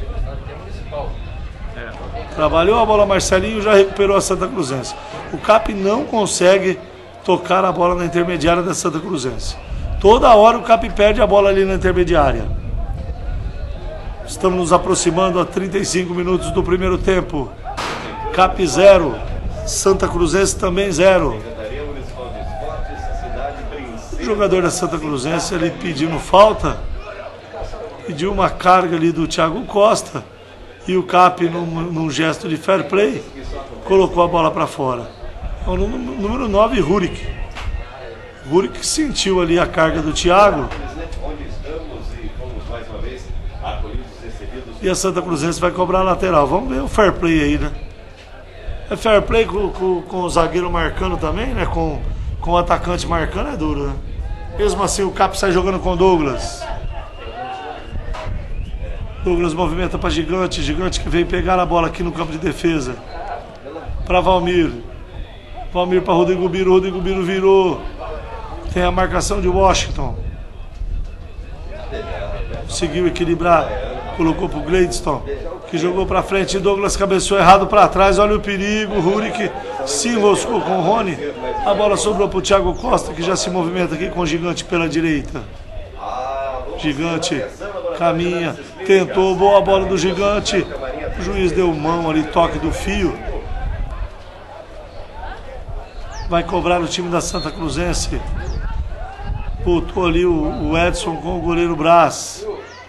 Trabalhou a bola Marcelinho, já recuperou a Santa Cruzense. O Cap não consegue tocar a bola na intermediária da Santa Cruzense. Toda hora o Cap perde a bola ali na intermediária. Estamos nos aproximando a 35 minutos do primeiro tempo. Cap 0, Santa Cruzense também 0. O jogador da Santa Cruzense ali pedindo falta. Pediu uma carga ali do Thiago Costa e o Cap, num gesto de fair play, colocou a bola para fora. É o número 9, Rurik. Rurik sentiu ali a carga do Thiago. E a Santa Cruzense vai cobrar a lateral. Vamos ver o fair play aí, né? É fair play com o zagueiro marcando também, né? Com o atacante marcando é duro, né? Mesmo assim o Cap sai jogando com o Douglas. Douglas movimenta para Gigante. Gigante que vem pegar a bola aqui no campo de defesa. Para Valmir. Valmir para Rodrigo Biro. Rodrigo Biro virou. Tem a marcação de Washington. Conseguiu equilibrar. Colocou pro Gladstone, que jogou para frente. Douglas cabeceou errado para trás. Olha o perigo. Rurik se enroscou com o Rony. A bola sobrou pro Thiago Costa, que já se movimenta aqui com o Gigante pela direita. Gigante caminha, tentou, boa bola do Gigante. O juiz deu mão ali, toque do fio. Vai cobrar o time da Santa Cruzense. Botou ali o Edson com o goleiro Braz.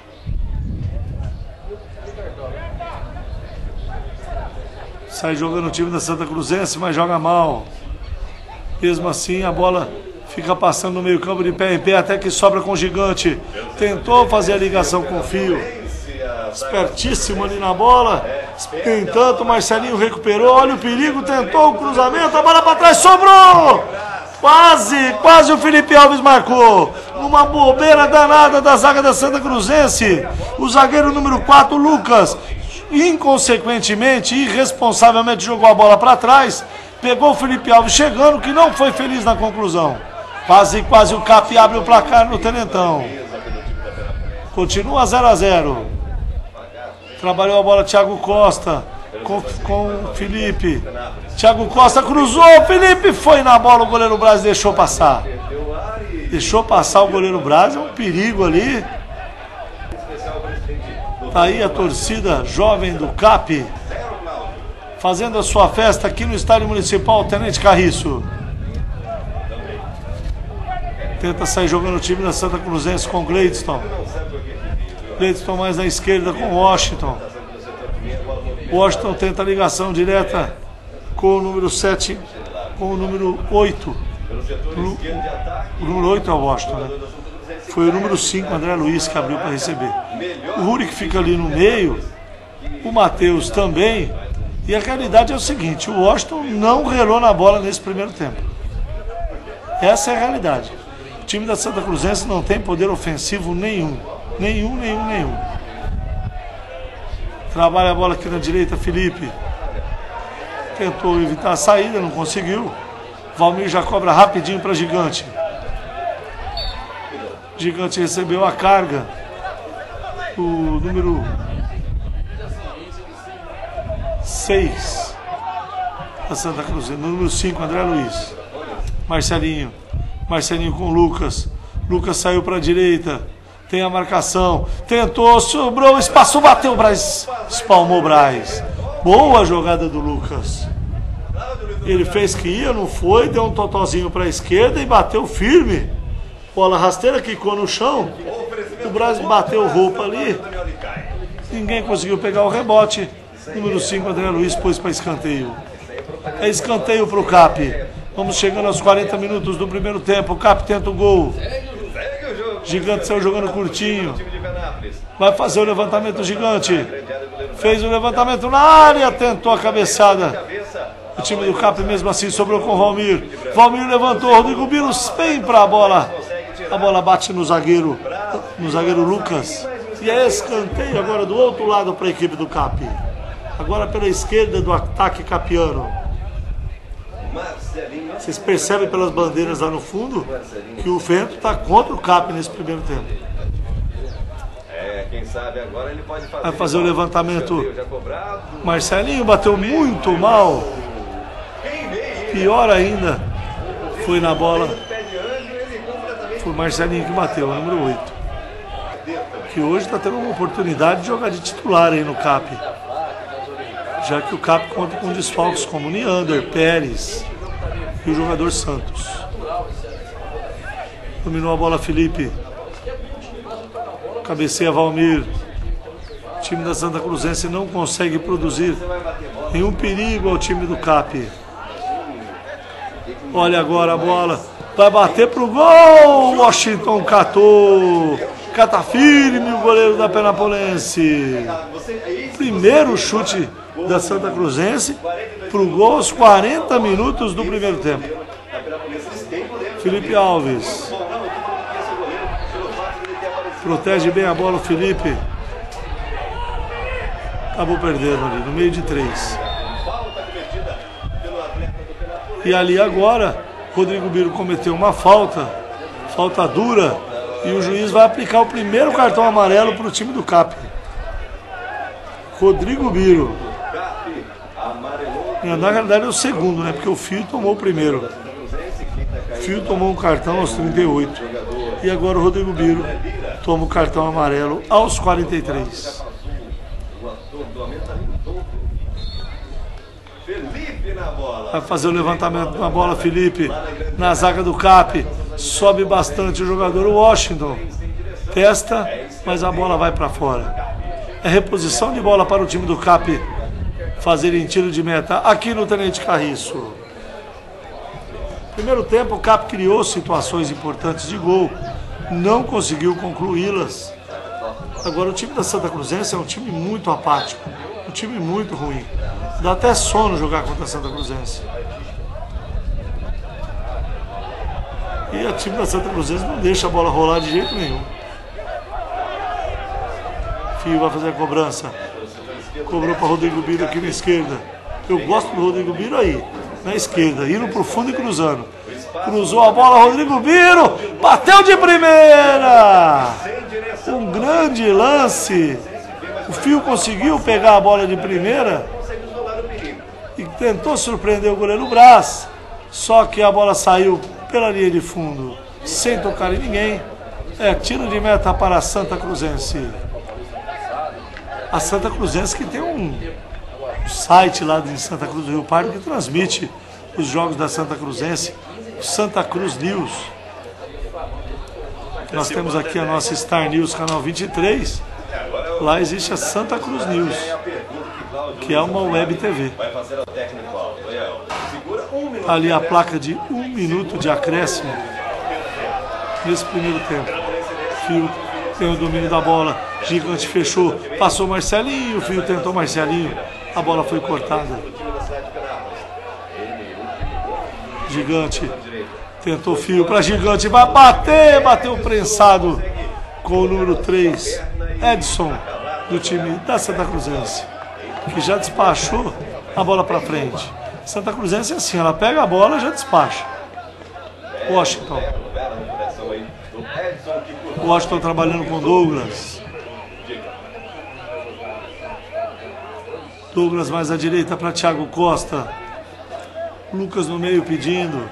Sai jogando o time da Santa Cruzense, mas joga mal. Mesmo assim, a bola fica passando no meio campo de pé em pé, até que sobra com o Gigante. Tentou fazer a ligação com o fio. Espertíssimo ali na bola. No entanto, Marcelinho recuperou. Olha o perigo, tentou o cruzamento. A bola para trás, sobrou! Quase o Felipe Alves marcou. Uma bobeira danada da zaga da Santa Cruzense. O zagueiro número 4, Lucas, inconsequentemente, irresponsavelmente jogou a bola para trás. Pegou o Felipe Alves chegando, que não foi feliz na conclusão. Quase o Cap abre o placar no Tenentão. Continua 0-0. Trabalhou a bola Thiago Costa com o Felipe. Thiago Costa cruzou, o Felipe foi na bola, o goleiro Braz deixou passar. Deixou passar o goleiro Braz, é um perigo ali. Tá aí a torcida jovem do Cap, fazendo a sua festa aqui no Estádio Municipal Tenente Carriço. Tenta sair jogando o time da Santa Cruzense com o Gladstone. Gladstone mais na esquerda com o Washington. Washington tenta a ligação direta com o número 7, com o número 8. O número 8 é o Washington, né? Foi o número 5, André Luiz, que abriu para receber. O Rurik fica ali no meio, o Matheus também. E a realidade é o seguinte, o Washington não relou na bola nesse primeiro tempo. Essa é a realidade. O time da Santa Cruzense não tem poder ofensivo nenhum. Nenhum. Trabalha a bola aqui na direita, Felipe. Tentou evitar a saída, não conseguiu. Valmir já cobra rapidinho para Gigante. Gigante recebeu a carga. O número 6 da Santa Cruzense. Número 5, André Luiz. Marcelinho com o Lucas. Lucas saiu para a direita. Tem a marcação. Tentou, sobrou espaço, bateu o Braz. Espalmou o Braz. Boa jogada do Lucas. Ele fez que ia, não foi. Deu um totozinho para a esquerda e bateu firme. Bola rasteira, quicou no chão. O Braz bateu roupa ali. Ninguém conseguiu pegar o rebote. Número 5, André Luiz, pôs para escanteio. É escanteio para o Cap. Vamos chegando aos 40 minutos do primeiro tempo. O Cap tenta o gol. Gigante saiu jogando curtinho. Vai fazer o levantamento Gigante. Fez o levantamento na área. Tentou a cabeçada. O time do Cap mesmo assim sobrou com o Valmir. Valmir levantou. Rodrigo Biro vem para a bola. A bola bate no zagueiro Lucas. E é escanteio agora do outro lado para a equipe do Cap. Agora pela esquerda do ataque capiano. Vocês percebem pelas bandeiras lá no fundo que o vento está contra o Cap nesse primeiro tempo. Quem sabe agora ele pode fazer. Vai fazer o levantamento. Marcelinho bateu muito mal. Pior ainda, foi na bola. Foi o Marcelinho que bateu, o número 8. Que hoje está tendo uma oportunidade de jogar de titular aí no Cap. Já que o Cap conta com desfalques como Neander, Pérez e o jogador Santos. Dominou a bola Felipe. Cabeceia Valmir. O time da Santa Cruzense não consegue produzir nenhum perigo ao time do CAP. Olha agora a bola. Vai bater pro gol. Washington catou. Cata firme o goleiro da Penapolense. Primeiro chute da Santa Cruzense pro gol aos 40 minutos do primeiro tempo. Felipe Alves. Protege bem a bola o Felipe. Acabou perdendo ali, no meio de 3. E ali agora, Rodrigo Biro cometeu uma falta dura, e o juiz vai aplicar o primeiro cartão amarelo para o time do CAP. Rodrigo Biro. Na verdade é o segundo, né? Porque o Fio tomou o primeiro. O Fio tomou um cartão aos 38. E agora o Rodrigo Biro toma o cartão amarelo aos 43. Vai fazer o levantamento na bola, Felipe. Na zaga do CAP. Sobe bastante o jogador Washington. Testa, mas a bola vai para fora. É reposição de bola para o time do CAP fazerem tiro de meta aqui no Tenente Carriço. Primeiro tempo, o CAP criou situações importantes de gol. Não conseguiu concluí-las. Agora o time da Santa Cruzense é um time muito apático. Um time muito ruim. Dá até sono jogar contra a Santa Cruzense. E o time da Santa Cruzense não deixa a bola rolar de jeito nenhum. Fio vai fazer a cobrança. Cobrou para Rodrigo Biro aqui na esquerda. Eu gosto do Rodrigo Biro aí, na esquerda, indo pro fundo e cruzando. Cruzou a bola, Rodrigo Biro, bateu de primeira. Um grande lance. O Fio conseguiu pegar a bola de primeira e tentou surpreender o goleiro Brás. Só que a bola saiu pela linha de fundo, sem tocar em ninguém. É tiro de meta para a Santa Cruzense. A Santa Cruzense que tem um site lá de Santa Cruz do Rio Pardo que transmite os jogos da Santa Cruzense, o Santa Cruz News. Nós temos aqui a nossa Star News, canal 23. Lá existe a Santa Cruz News, que é uma web TV. Ali a placa de 1 minuto de acréscimo nesse primeiro tempo. Fio tem o domínio da bola. Gigante fechou, passou Marcelinho, o Fio tentou Marcelinho, a bola foi cortada. Gigante tentou Fio para Gigante, vai bater, bateu prensado com o número 3, Edson, do time da Santa Cruzense, que já despachou a bola para frente. Santa Cruzense é assim, ela pega a bola e já despacha. Washington. Washington trabalhando com Douglas. Douglas mais à direita para Thiago Costa. Lucas no meio pedindo.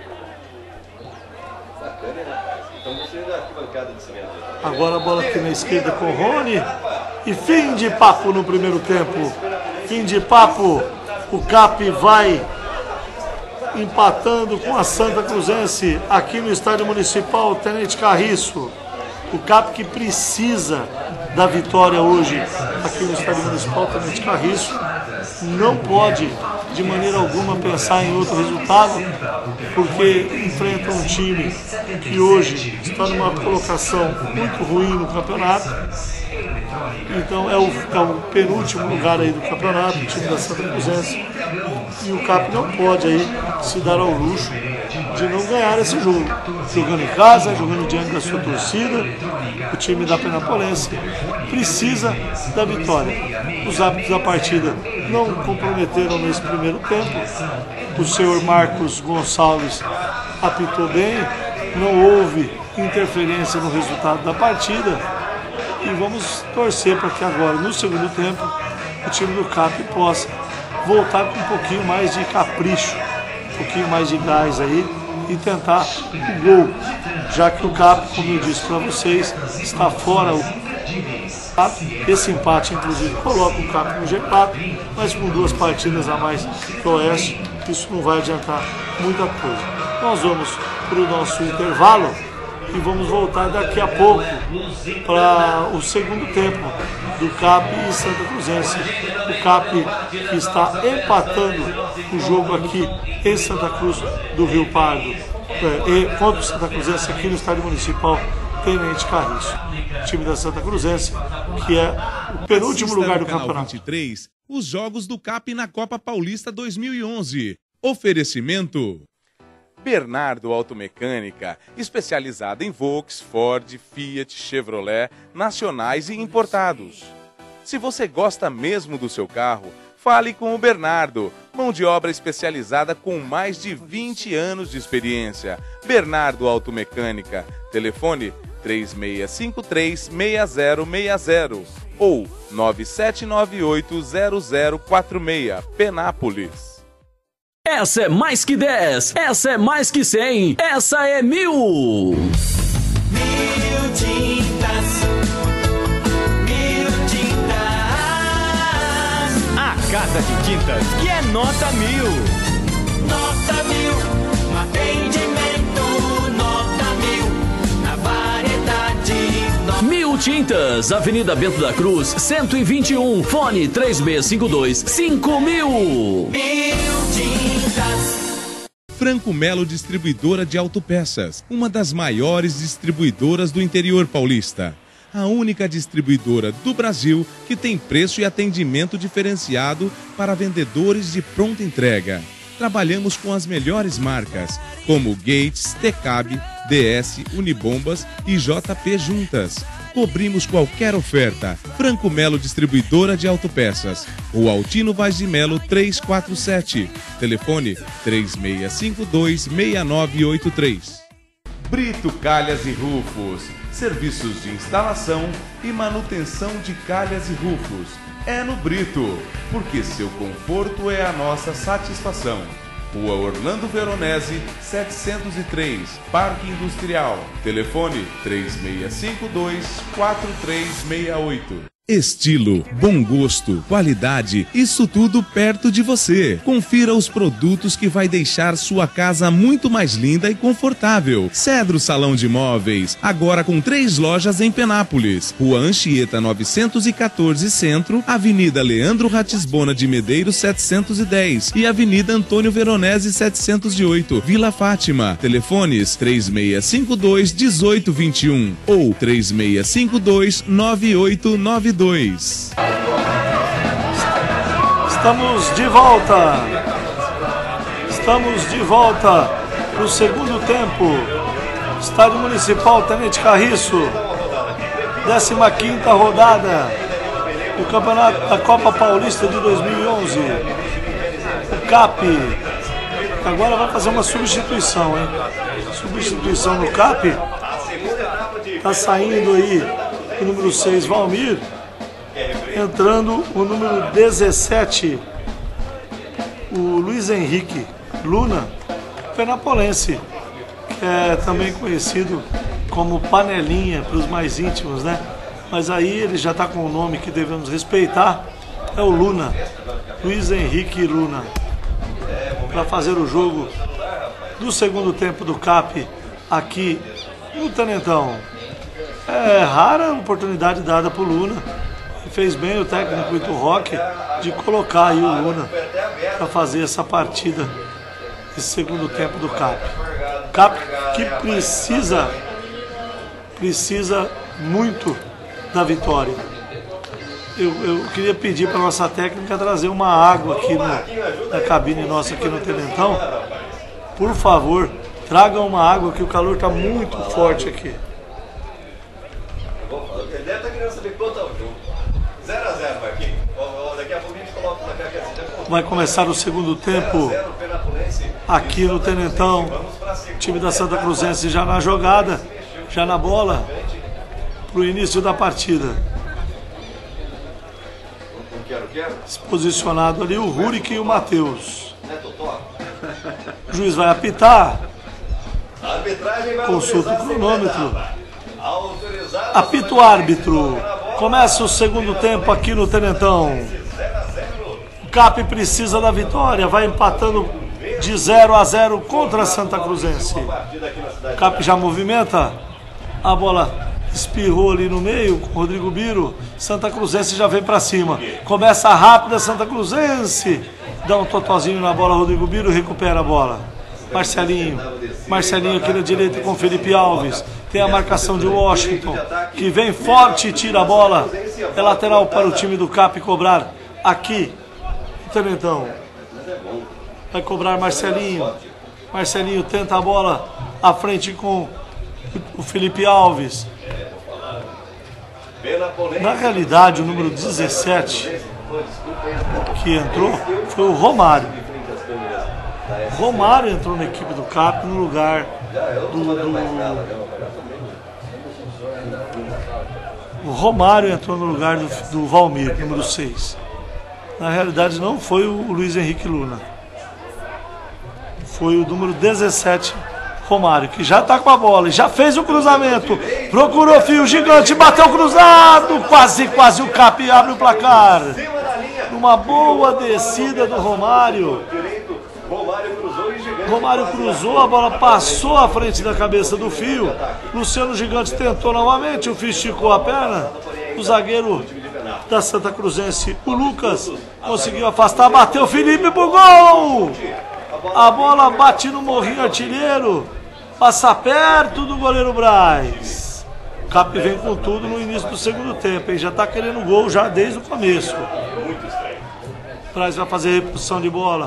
Agora a bola aqui na esquerda com o Rony. E fim de papo no primeiro tempo. Fim de papo. O CAP vai empatando com a Santa Cruzense aqui no Estádio Municipal Tenente Carriço. O CAP que precisa da vitória hoje aqui no Estádio Municipal Tenente Carriço não pode de maneira alguma pensar em outro resultado, porque enfrenta um time que hoje está numa colocação muito ruim no campeonato. Então é o penúltimo lugar aí do campeonato, o time da Santa Cruzense, e o CAP não pode aí se dar ao luxo de não ganhar esse jogo. Jogando em casa, jogando diante da sua torcida, o time da Penapolense precisa da vitória. Os hábitos da partida não comprometeram nesse primeiro tempo. O senhor Marcos Gonçalves apitou bem, não houve interferência no resultado da partida. E vamos torcer para que agora, no segundo tempo, o time do CAP possa voltar com um pouquinho mais de capricho, um pouquinho mais de gás aí e tentar o gol, já que o CAP, como eu disse para vocês, está fora. Esse empate, inclusive, coloca o CAP no G4, mas com 2 partidas a mais que o Oeste, isso não vai adiantar muita coisa. Nós vamos para o nosso intervalo e vamos voltar daqui a pouco para o segundo tempo do CAP e Santa Cruzense. O CAP que está empatando o jogo aqui em Santa Cruz do Rio Pardo, e contra o Santa Cruzense aqui no Estádio Municipal Tenente Carriço. O time da Santa Cruzense, que é o penúltimo lugar do campeonato. 23, os jogos do CAP na Copa Paulista 2011. Oferecimento Bernardo Automecânica, especializada em Volks, Ford, Fiat, Chevrolet, nacionais e importados. Se você gosta mesmo do seu carro, fale com o Bernardo, mão de obra especializada com mais de 20 anos de experiência. Bernardo Automecânica, telefone 3653-6060 ou 9798-0046, Penápolis. Essa é mais que 10, essa é mais que 100, essa é 1000. 1000 tintas, 1000 tintas. A Casa de Tintas, que é nota 1000. Nota 1000, no atendimento, nota 1000, na variedade. 1000 Tintas, Avenida Bento da Cruz, 121, fone 3652-5000. 1000 tintas. Franco Melo Distribuidora de Autopeças, uma das maiores distribuidoras do interior paulista. A única distribuidora do Brasil que tem preço e atendimento diferenciado para vendedores de pronta entrega. Trabalhamos com as melhores marcas, como Gates, Tecab, DS, Unibombas e JP Juntas. Cobrimos qualquer oferta. Franco Melo Distribuidora de Autopeças. Rua Altino Vaz de Melo 347. Telefone 3652-6983. Brito Calhas e Rufos. Serviços de instalação e manutenção de calhas e rufos. É no Brito, porque seu conforto é a nossa satisfação. Rua Orlando Veronese, 703, Parque Industrial. Telefone 3652-4368. Estilo, bom gosto, qualidade, isso tudo perto de você. Confira os produtos que vai deixar sua casa muito mais linda e confortável. Cedro Salão de Móveis, agora com 3 lojas em Penápolis. Rua Anchieta 914 Centro, Avenida Leandro Ratisbona de Medeiros 710 e Avenida Antônio Veronese 708, Vila Fátima. Telefones 3652-1821 ou 3652-9892. Estamos de volta. Estamos de volta para o segundo tempo. Estádio Municipal Tenente Carriço, 15ª rodada do Campeonato da Copa Paulista de 2011. O CAP agora vai fazer uma substituição, hein? Substituição no CAP. Tá saindo aí o número 6, Valmir. Entrando o número 17, o Luiz Henrique Luna, penapolense, que é também conhecido como Panelinha para os mais íntimos, né? Mas aí ele já está com o nome que devemos respeitar, é o Luna, Luiz Henrique Luna, para fazer o jogo do segundo tempo do CAP aqui no Tenentão. É rara a oportunidade dada para o Luna. Fez bem o técnico Ito Roque de colocar aí o Luna para fazer essa partida, esse segundo tempo do CAP. CAP que precisa muito da vitória. Eu queria pedir para nossa técnica trazer uma água aqui na cabine nossa aqui no Tenentão. Por favor, traga uma água que o calor está muito forte aqui. Ele deve estar querendo saber quanto é o jogo. 0-0, Marquinhos. Daqui a pouco a gente coloca na cabeça. Vai começar o segundo tempo aqui no Tenentão. O time da Santa Cruzense já na jogada, já na bola, para o início da partida. Se posicionado ali o Rurik e o Matheus. O juiz vai apitar. Consulta o cronômetro. Apita o árbitro. Começa o segundo tempo aqui no Tenentão. O CAP precisa da vitória. Vai empatando de 0-0 contra a Santa Cruzense. O CAP já movimenta. A bola espirrou ali no meio com o Rodrigo Biro. Santa Cruzense já vem pra cima. Começa rápida Santa Cruzense. Dá um totozinho na bola, Rodrigo Biro recupera a bola. Marcelinho aqui na direita com Felipe Alves. Tem a marcação de Washington, que vem forte e tira a bola. É lateral para o time do CAP cobrar aqui. O Tenentão vai cobrar Marcelinho. Marcelinho tenta a bola à frente com o Felipe Alves. Na realidade, o número 17 que entrou foi o Romário. Romário entrou na equipe do CAP no lugar o Romário entrou no lugar do Valmir, número 6. Na realidade não foi o Luiz Henrique Luna. Foi o número 17, Romário, que já está com a bola e já fez o cruzamento. Procurou fio gigante, bateu cruzado. Quase o CAP abre o placar. Uma boa descida do Romário. Romário cruzou, a bola passou à frente da cabeça do fio. Luciano Gigante tentou novamente, o fio esticou a perna. O zagueiro da Santa Cruzense, o Lucas, conseguiu afastar, bateu Felipe pro gol! A bola bate no morrinho artilheiro, passa perto do goleiro Braz. O CAP vem com tudo no início do segundo tempo, hein? Já tá querendo gol já desde o começo. Braz vai fazer reposição de bola.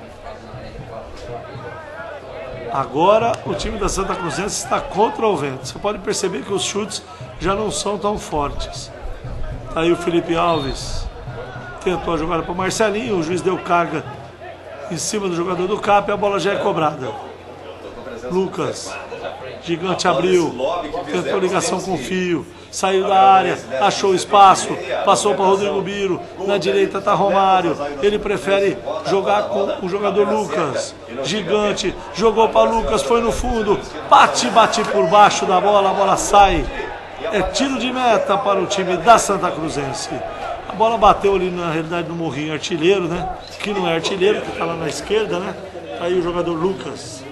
Agora o time da Santa Cruzense está contra o vento. Você pode perceber que os chutes já não são tão fortes. Tá aí o Felipe Alves. Tentou a jogada para o Marcelinho. O juiz deu carga em cima do jogador do CAP. A bola já é cobrada. Lucas. Gigante abriu. Tentou ligação com o fio. Saiu da área, achou espaço, passou para Rodrigo Biro, na direita está Romário, ele prefere jogar com o jogador Lucas. Gigante, jogou para Lucas, foi no fundo, bate por baixo da bola, a bola sai. É tiro de meta para o time da Santa Cruzense. A bola bateu ali na realidade no morrinho artilheiro, né? Que não é artilheiro, que está lá na esquerda, né? Aí o jogador Lucas.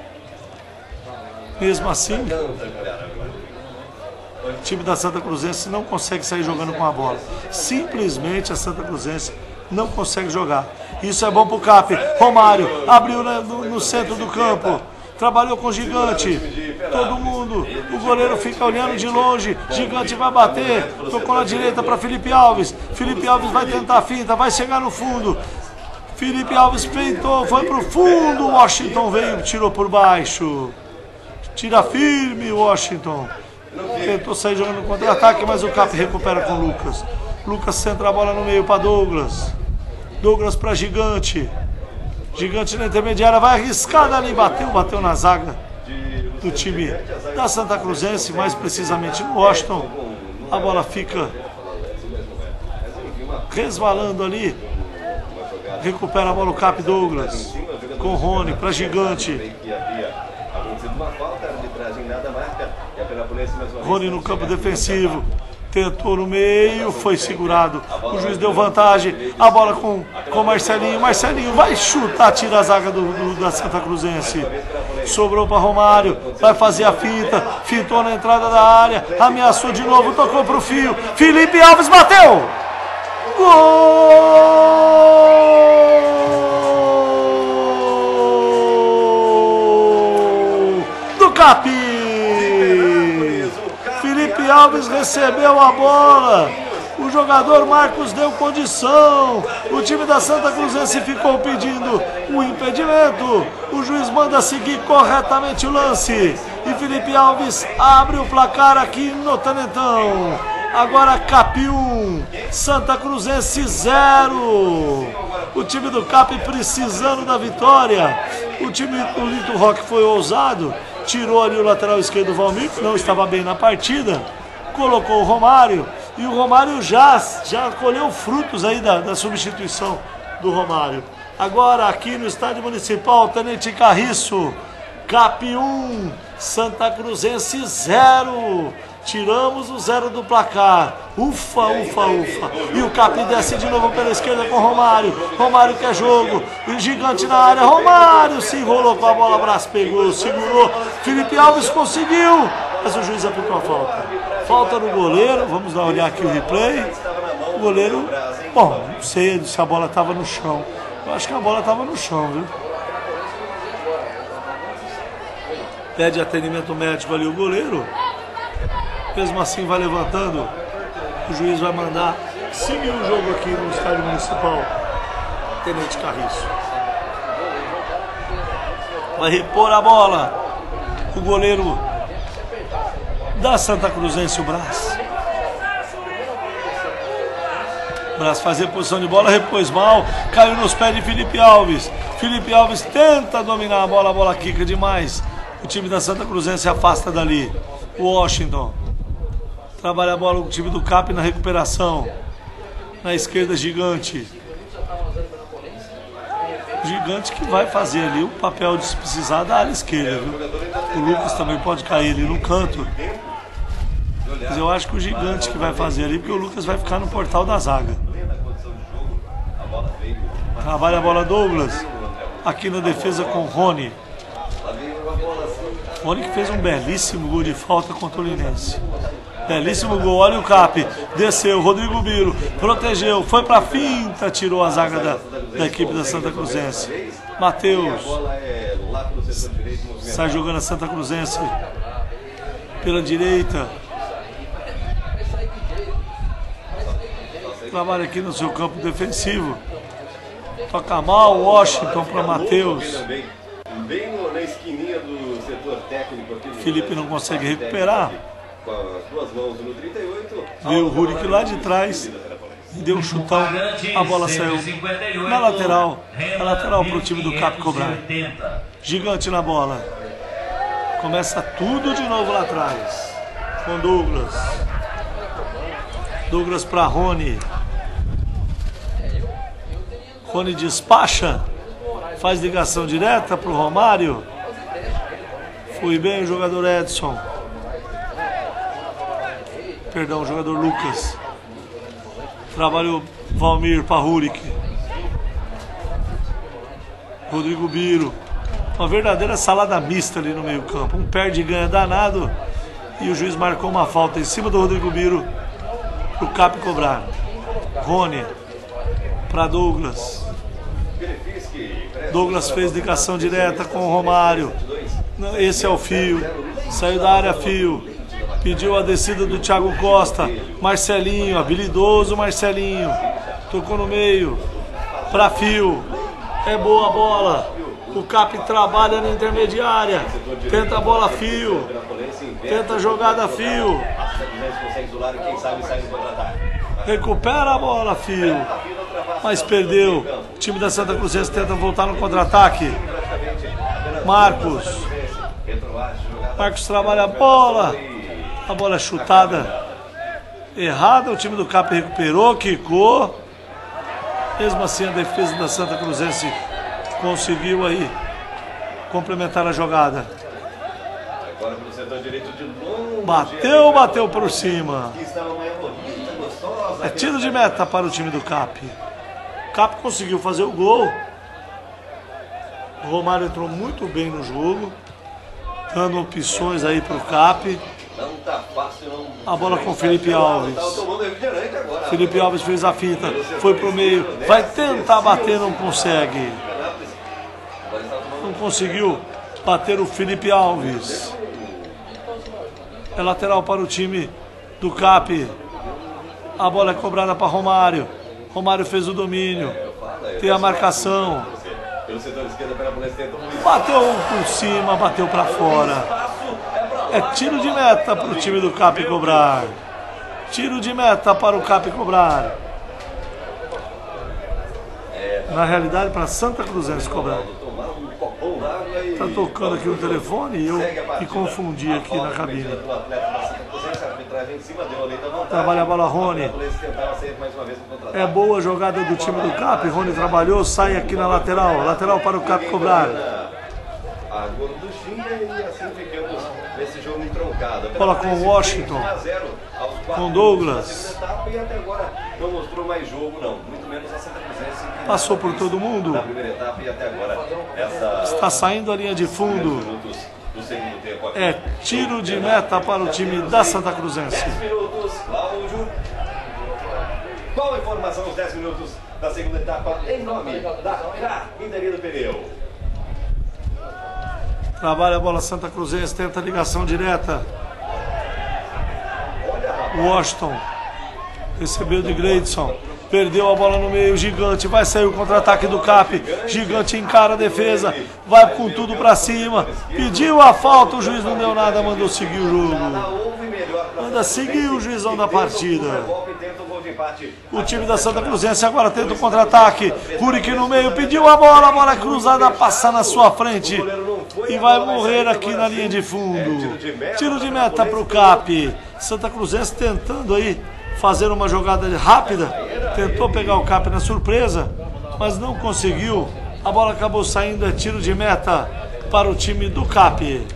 Mesmo assim, o time da Santa Cruzense não consegue sair jogando com a bola. Simplesmente a Santa Cruzense não consegue jogar. Isso é bom pro CAP. Romário abriu no centro do campo. Trabalhou com o Gigante. Todo mundo. O goleiro fica olhando de longe. Gigante vai bater. Tocou na direita para Felipe Alves. Felipe Alves vai tentar a finta. Vai chegar no fundo. Felipe Alves feitou. Foi pro fundo. Washington veio. Tirou por baixo. Tira firme Washington. Tentou sair jogando no contra-ataque, mas o CAP recupera com o Lucas. Lucas centra a bola no meio para Douglas. Douglas para Gigante. Gigante na intermediária, vai arriscar dali, bateu na zaga do time da Santa Cruzense, mais precisamente no Washington. A bola fica resvalando ali. Recupera a bola o CAP, Douglas. Com o Rony para Gigante. Rony no campo defensivo. Tentou no meio, foi segurado. O juiz deu vantagem. A bola com Marcelinho. Marcelinho vai chutar, tira a zaga da Santa Cruzense. Sobrou para Romário. Vai fazer a finta. Fintou na entrada da área. Ameaçou de novo, tocou para o fio. Felipe Alves bateu! Gol! Do CAP! Felipe Alves recebeu a bola. O jogador Marcos deu condição. O time da Santa Cruzense ficou pedindo o impedimento. O juiz manda seguir corretamente o lance. E Felipe Alves abre o placar aqui no Tenentão. Agora CAP 1, Santa Cruzense 0. O time do CAP precisando da vitória. O time do Lito Rock foi ousado. Tirou ali o lateral esquerdo Valmir, que não estava bem na partida. Colocou o Romário. E o Romário já colheu frutos aí da substituição do Romário. Agora aqui no Estádio Municipal, Tenente Carriço. CAP 1, Santa Cruzense 0. Tiramos o 0 do placar. Ufa, ufa, ufa. E o CAP desce de novo pela esquerda com o Romário. Romário quer jogo. E o Gigante na área. Romário se enrolou com a bola, braço pegou, segurou. Felipe Alves conseguiu. Mas o juiz apitou a falta. Falta no goleiro, vamos dar uma olhar aqui o replay. O goleiro, bom, não sei se a bola estava no chão. Eu acho que a bola estava no chão, viu? Pede atendimento médico ali o goleiro. Mesmo assim vai levantando. O juiz vai mandar seguir o jogo aqui no estádio municipal Tenente Carriço. Vai repor a bola o goleiro da Santa Cruzense, o Brás. Brás fazia posição de bola, repôs mal, caiu nos pés de Felipe Alves. Felipe Alves tenta dominar a bola quica demais. O time da Santa Cruzense afasta dali. O Washington trabalha a bola, o time do CAP na recuperação. Na esquerda, Gigante. Gigante que vai fazer ali o papel de se precisar da área esquerda, viu? O Lucas também pode cair ali no canto. Mas eu acho que o Gigante que vai fazer ali, porque o Lucas vai ficar no portal da zaga. Trabalha a bola Douglas. Aqui na defesa com o Rony. Rony que fez um belíssimo gol de falta contra o Linense. Belíssimo gol, olha o CAP. Desceu, Rodrigo Biro, protegeu, foi pra finta, tirou a zaga da equipe da Santa Cruzense. Matheus sai jogando a Santa Cruzense pela direita. Trabalha aqui no seu campo defensivo. Toca mal, Washington para Matheus. Bem na esquininha do setor técnico aqui. Felipe não consegue recuperar. Com as duas mãos no 38. Veio o Rurik lá de trás e deu um chutão. A bola saiu na lateral. A lateral para o time do CAP cobrar. Gigante na bola. Começa tudo de novo lá atrás. Com Douglas. Douglas para Rony. Rony despacha. Faz ligação direta para o Romário. Foi bem o jogador Edson. Perdão, o jogador Lucas. Trabalhou Valmir para Rurik. Rodrigo Biro. Uma verdadeira salada mista ali no meio campo. Um perde e ganha danado. E o juiz marcou uma falta em cima do Rodrigo Biro. Para o CAP cobrar. Rony. Para Douglas. Douglas fez ligação direta com o Romário. Esse é o fio. Saiu da área fio. Pediu a descida do Thiago Costa. Marcelinho, habilidoso Marcelinho. Tocou no meio. Para fio. É boa a bola. O CAP trabalha na intermediária. Tenta a bola fio. Tenta a jogada fio. Recupera a bola fio. Mas perdeu. O time da Santa Cruzense tenta voltar no contra-ataque. Marcos trabalha a bola. A bola é chutada errada. O time do CAP recuperou, quicou. Mesmo assim a defesa da Santa Cruzense conseguiu aí complementar a jogada. Bateu por cima. É tiro de meta para o time do CAP. O CAP conseguiu fazer o gol. O Romário entrou muito bem no jogo, dando opções aí para o CAP. A bola com o Felipe Alves. Felipe Alves fez a finta, foi pro meio, vai tentar bater, não consegue. Não conseguiu bater o Felipe Alves. É lateral para o time do CAP. A bola é cobrada para Romário. Romário fez o domínio. Tem a marcação. Bateu por cima, bateu para fora. É tiro de meta para o time do CAP cobrar. Tiro de meta para o CAP cobrar. Na realidade, para Santa Cruzense cobrar. Tá tocando aqui o telefone e eu me confundi aqui na cabine. Trabalha a bola Rony. É boa a jogada do time do CAP. Rony trabalhou, sai aqui na lateral. Lateral para o CAP cobrar. Bola com o Washington. Com Douglas. Passou por todo mundo. Está saindo a linha de fundo. É tiro de meta para o time da Santa Cruzense. 10 minutos, Cláudio. Qual a informação nos 10 minutos da segunda etapa em nome da Carpinteria do Pneu? Trabalha a bola Santa Cruzense, tenta a ligação direta. Washington recebeu de Gleidson. Perdeu a bola no meio, Gigante, vai sair o contra-ataque do Cap, Gigante encara a defesa, vai com tudo pra cima, pediu a falta, o juiz não deu nada, mandou seguir o jogo. Manda seguir o juizão da partida. O time da Santa Cruzense agora tenta o contra-ataque, Curic no meio, pediu a bola cruzada, passa na sua frente e vai morrer aqui na linha de fundo. Tiro de meta pro Cap, Santa Cruzense tentando aí fazer uma jogada rápida, tentou pegar o Cap na surpresa, mas não conseguiu. A bola acabou saindo, é tiro de meta para o time do Cap.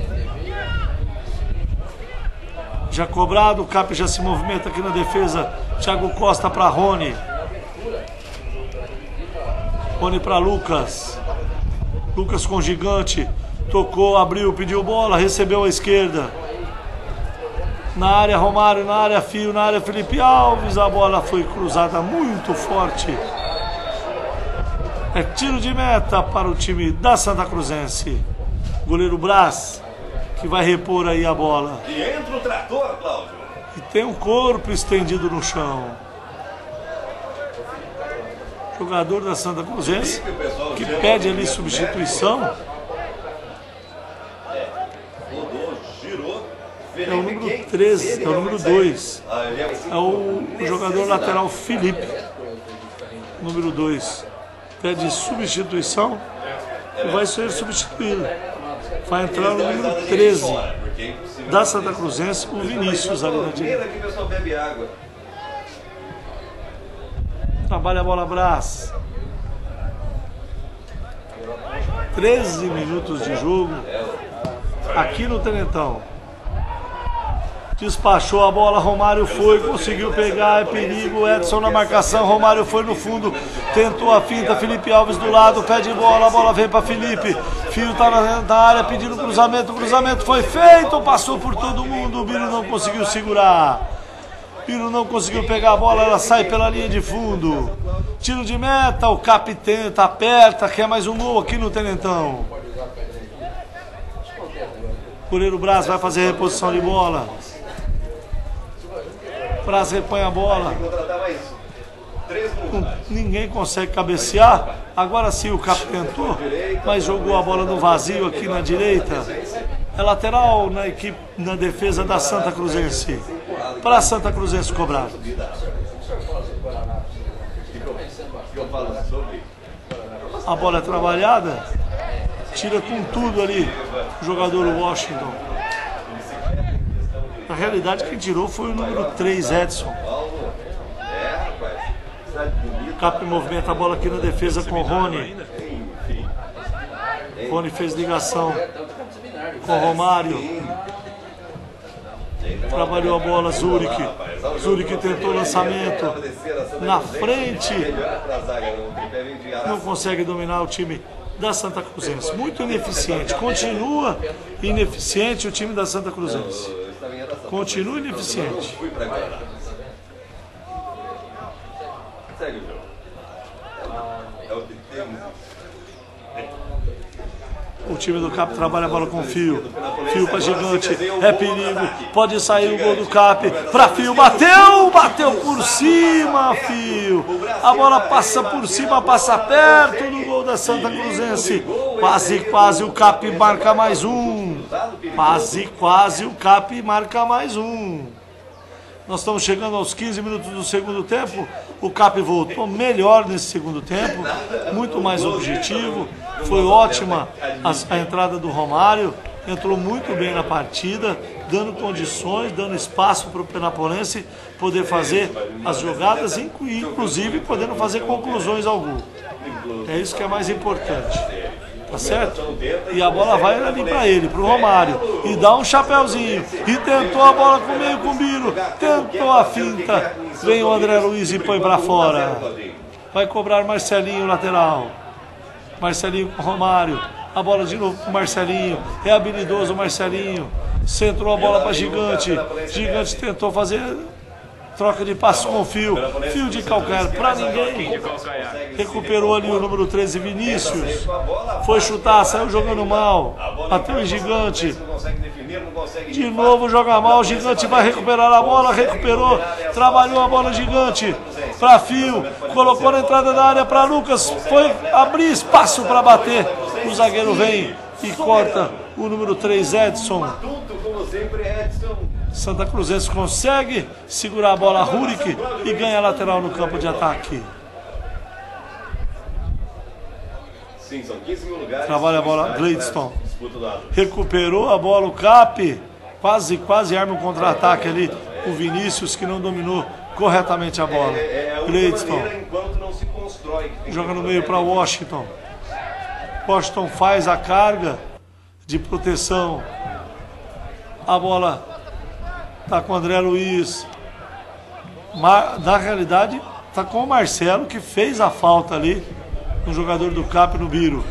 Já cobrado, o Cap já se movimenta aqui na defesa. Thiago Costa para Rony. Rony para Lucas. Lucas com Gigante. Tocou, abriu, pediu bola, recebeu à esquerda. Na área Romário, na área Fio, na área Felipe Alves, a bola foi cruzada muito forte. É tiro de meta para o time da Santa Cruzense. Goleiro Brás, que vai repor aí a bola. E entra o trator, Cláudio. E tem um corpo estendido no chão. Jogador da Santa Cruzense, que pede ali substituição. É o número 13, é o número 2. É o jogador lateral Felipe. Número 2. Pede substituição e vai ser substituído. Vai entrar o número 13 da Santa Cruzense, o Vinícius ali na direita. Trabalha a bola Brás. 13 minutos de jogo aqui no Tenentão. Despachou a bola, Romário foi, conseguiu pegar, é perigo, Edson na marcação, Romário foi no fundo, tentou a finta, Felipe Alves do lado, pede bola, a bola vem para Felipe, Fio tá na área pedindo cruzamento, o cruzamento foi feito, passou por todo mundo, o Biro não conseguiu segurar, Biro não conseguiu pegar a bola, ela sai pela linha de fundo, tiro de meta, o Cap tenta, aperta, quer mais um gol aqui no Tenentão. O goleiro Brás vai fazer a reposição de bola. Brás repõe a bola. Ninguém consegue cabecear. Agora sim o Cap tentou, mas jogou a bola no vazio aqui na direita. É lateral na equipe, na defesa da Santa Cruzense. Para a Santa Cruzense cobrar. A bola é trabalhada. Tira com tudo ali o jogador Washington. Na realidade, quem tirou foi o número 3, Edson. Cap movimenta a bola aqui na defesa com o Rony. Rony fez ligação com o Romário. Trabalhou a bola Zuric. Zuric tentou o lançamento. Na frente. Não consegue dominar o time da Santa Cruzense. Muito ineficiente. Continua ineficiente o time da Santa Cruzense. Continua ineficiente. Segue o jogo. É o que temos. O time do Cap trabalha a bola com Fio. Fio para Gigante. É perigo. Pode sair o gol do Cap. Para Fio. Bateu por cima, Fio. A bola passa por cima, passa perto do gol da Santa Cruzense. Quase o Cap marca mais um. Quase o Cap marca mais um. Nós estamos chegando aos 15 minutos do segundo tempo. O Cap voltou melhor nesse segundo tempo, muito mais objetivo. Foi ótima a entrada do Romário, entrou muito bem na partida, dando condições, dando espaço para o penapolense poder fazer as jogadas, inclusive podendo fazer conclusões ao gol. É isso que é mais importante. Tá certo? E a bola vai ali para ele, para o Romário. E dá um chapéuzinho. E tentou a bola com o meio com o Biro. Tentou a finta. Vem o André Luiz e põe para fora. Vai cobrar Marcelinho, lateral. Marcelinho com o Romário. A bola de novo pro Marcelinho. É habilidoso o Marcelinho. Centrou a bola para Gigante. Gigante tentou fazer troca de passo com fio. Fio de calcanhar para ninguém. Recuperou ali o número 13, Vinícius. Foi chutar, saiu jogando mal. Bateu em Gigante. De novo joga mal. Gigante vai recuperar a bola. Recuperou. Trabalhou a bola Gigante. Para Fio. Colocou na entrada da área para Lucas. Foi abrir espaço para bater. O zagueiro vem e corta o número 3, Edson. Santa Cruzense consegue segurar a bola, Rurik, e ganha a lateral no campo de ataque. Trabalha a bola, Gladstone. Recuperou a bola, o Cap. Quase arma um contra-ataque ali. O Vinícius, que não dominou corretamente a bola. Gladstone. Joga no meio para Washington. Washington faz a carga de proteção. A bola está com o André Luiz. Na realidade, está com o Marcelo, que fez a falta ali no jogador do Cap, no Biro.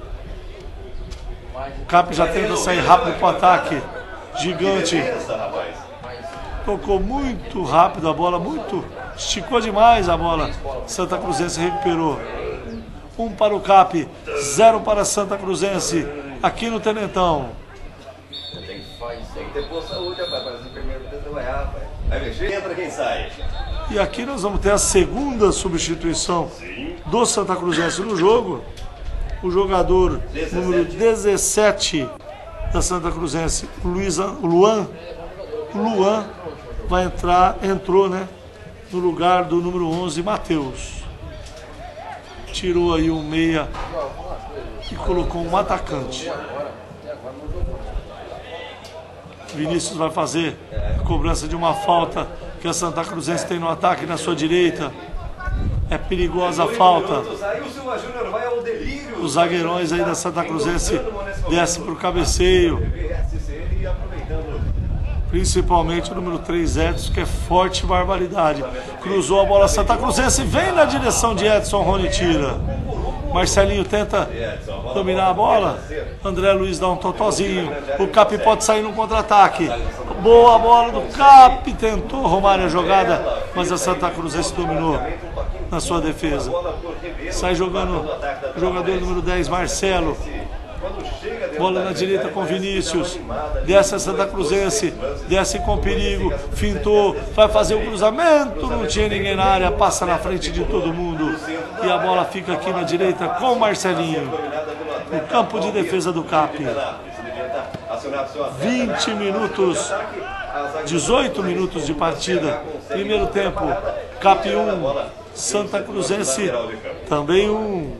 O Cap já tenta sair rápido para o ataque. Gigante. Tocou muito rápido a bola, esticou demais a bola. Santa Cruzense recuperou. 1 para o Cap, 0 para Santa Cruzense, aqui no Tenentão. Tem que ter boa saúde, rapaz. Parece o primeiro tempo vai, rapaz. Vai mexer, entra quem sai. E aqui nós vamos ter a segunda substituição do Santa Cruzense no jogo. O jogador número 17 da Santa Cruzense, o Luan entrou, né, no lugar do número 11, Matheus. Tirou aí um meia e colocou um atacante. Vinícius vai fazer a cobrança de uma falta que a Santa Cruzense tem no ataque na sua direita. É perigosa a falta. Os zagueirões aí da Santa Cruzense descem para o cabeceio. Principalmente o número 3, Edson, que é forte barbaridade. Cruzou a bola, Santa Cruzense vem na direção de Edson, Rony tira. Marcelinho tenta dominar a bola. André Luiz dá um totozinho. O Cap pode sair no contra-ataque. Boa bola do Cap. Tentou Romário a jogada, mas a Santa Cruzense dominou na sua defesa. Sai jogando o jogador número 10, Marcelo. Bola na direita com Vinícius. Desce a Santa Cruzense. Desce com perigo. Fintou. Vai fazer o cruzamento. Não tinha ninguém na área. Passa na frente de todo mundo. E a bola fica aqui na direita com o Marcelinho. No campo de defesa do Cap. 20 minutos. 18 minutos de partida. Primeiro tempo. Cap 1. Santa Cruzense também 1.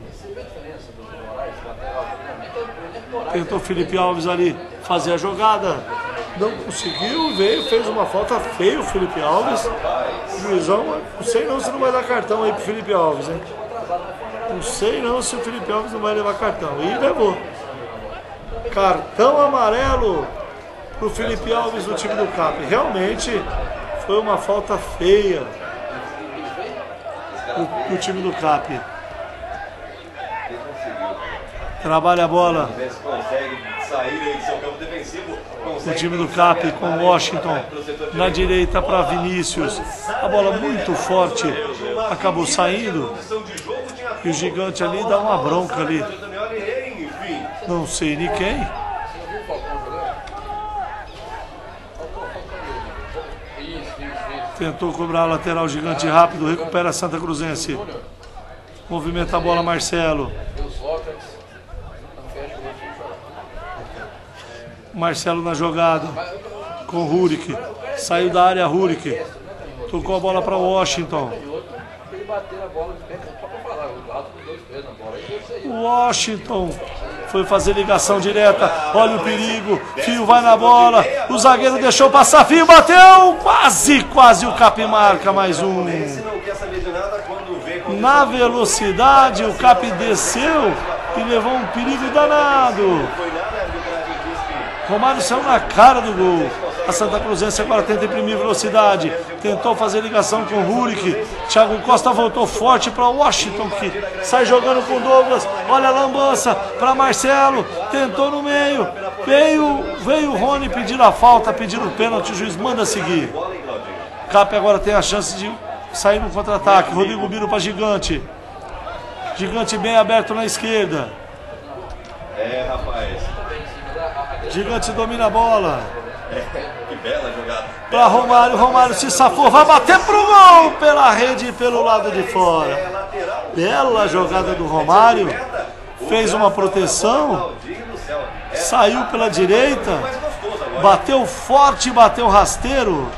Tentou Felipe Alves ali fazer a jogada, não conseguiu, fez uma falta feia o Felipe Alves. O juizão, não sei não se não vai dar cartão aí pro Felipe Alves, hein? Não sei não se o Felipe Alves não vai levar cartão. E levou. Cartão amarelo pro Felipe Alves do time do Cap. Realmente foi uma falta feia do time do Cap. Trabalha a bola. O time do Cap com Washington na direita para Vinícius. A bola muito forte acabou saindo. E o Gigante ali dá uma bronca ali. Não sei de quem. Tentou cobrar a lateral, Gigante rápido. Recupera a Santa Cruzense. Movimenta a bola Marcelo. Marcelo na jogada com Rurik. Saiu da área Rurik. Tocou a bola para Washington. Washington foi fazer ligação direta. Olha o perigo. Fio vai na bola. O zagueiro deixou passar. Fio bateu. Quase o Cap marca mais um. Na velocidade o Cap desceu e levou um perigo danado. Romário saiu na cara do gol. A Santa Cruzense agora tenta imprimir velocidade. Tentou fazer ligação com o Rurik. Thiago Costa voltou forte para Washington, que sai jogando com Douglas. Olha a lambança para Marcelo. Tentou no meio. Veio o Rony pedir a falta, pedir o pênalti. O juiz manda seguir. Cap agora tem a chance de sair no contra-ataque. Rodrigo Biro para Gigante. Gigante bem aberto na esquerda. Rapaz. Gigante domina a bola. Que bela jogada. Para Romário. Romário se safou. Vai bater pro gol pela rede e pelo lado de fora. Bela jogada do Romário. Fez uma proteção. Saiu pela direita. Bateu forte, bateu rasteiro.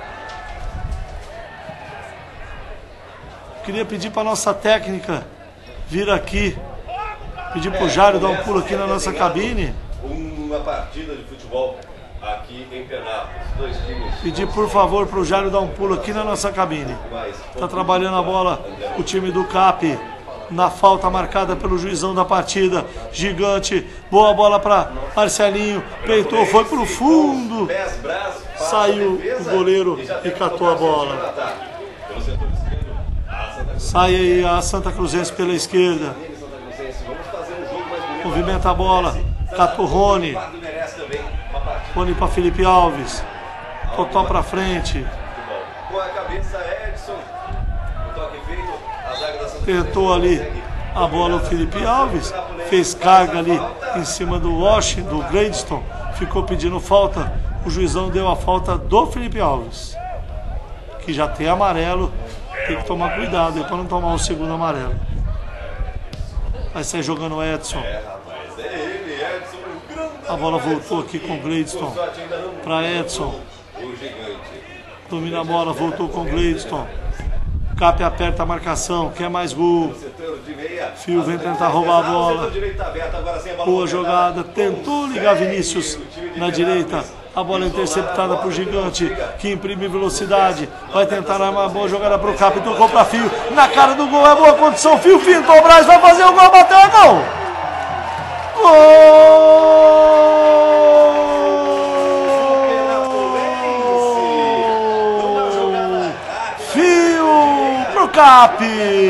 Queria pedir para nossa técnica vir aqui. Pedir pro Jário dar um pulo aqui na nossa cabine. Uma partida de futebol aqui em Penápolis. Dois times. Pedir por favor pro Jário dar um pulo aqui na nossa cabine. Tá trabalhando a bola o time do Cap. Na falta marcada pelo juizão da partida. Gigante. Boa bola para Marcelinho. Peitou, foi pro fundo. Saiu o goleiro e catou a bola. Sai aí a Santa Cruzense pela esquerda. Movimenta a bola. Catou Rony. Rony para Felipe Alves. Totó para frente. Com a cabeça, Edson. O toque feito. A zaga da Santa Tentou ali a bola o Felipe Alves. Fez carga ali em cima do Washington, do Gladstone. Ficou pedindo falta. O juizão deu a falta do Felipe Alves. Que já tem amarelo. Tem que tomar cuidado para não tomar o segundo amarelo. Vai sair jogando o Edson. A bola voltou aqui com o Gladstone. Para Edson. Domina a bola, voltou com o Gladstone. Cap aperta a marcação, quer mais gol. Fio vem tentar roubar a bola. Boa jogada, tentou ligar Vinícius na direita. A bola interceptada por Gigante, que imprime velocidade. Vai tentar armar a boa jogada para o Cap. Tocou para Fio. Na cara do gol, é boa condição. Fio fintou o Braz, vai fazer o gol, bateu a gol. Fio pro Cap.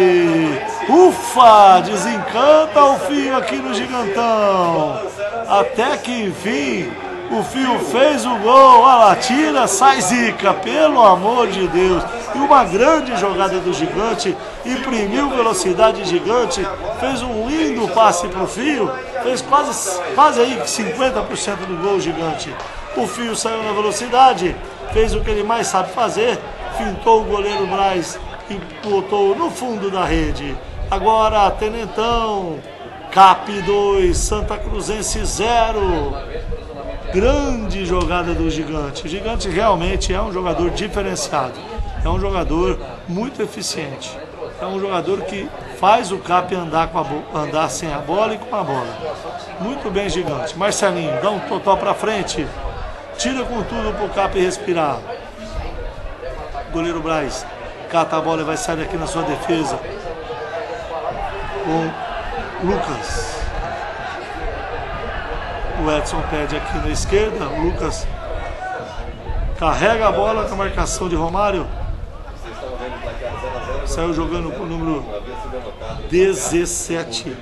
Ufa, desencanta o Fio aqui no Gigantão. Até que enfim o Fio fez o gol. Olha lá, tira, sai zica, pelo amor de Deus. E uma grande jogada do Gigante, imprimiu velocidade Gigante, fez um lindo passe pro Fio, fez quase aí 50% do gol Gigante. O Fio saiu na velocidade, fez o que ele mais sabe fazer, fintou o goleiro Braz e botou no fundo da rede. Agora, Tenentão, Cap 2, Santa Cruzense 0. Grande jogada do Gigante. O Gigante realmente é um jogador diferenciado. É um jogador muito eficiente. É um jogador que faz o Cap andar sem a bola e com a bola. Muito bem, Gigante. Marcelinho, dá um total para frente. Tira com tudo para o Cap respirar. Goleiro Braz cata a bola e vai sair aqui na sua defesa. Com Lucas. O Edson pede aqui na esquerda. O Lucas carrega a bola com a marcação de Romário. Saiu jogando com o número 17.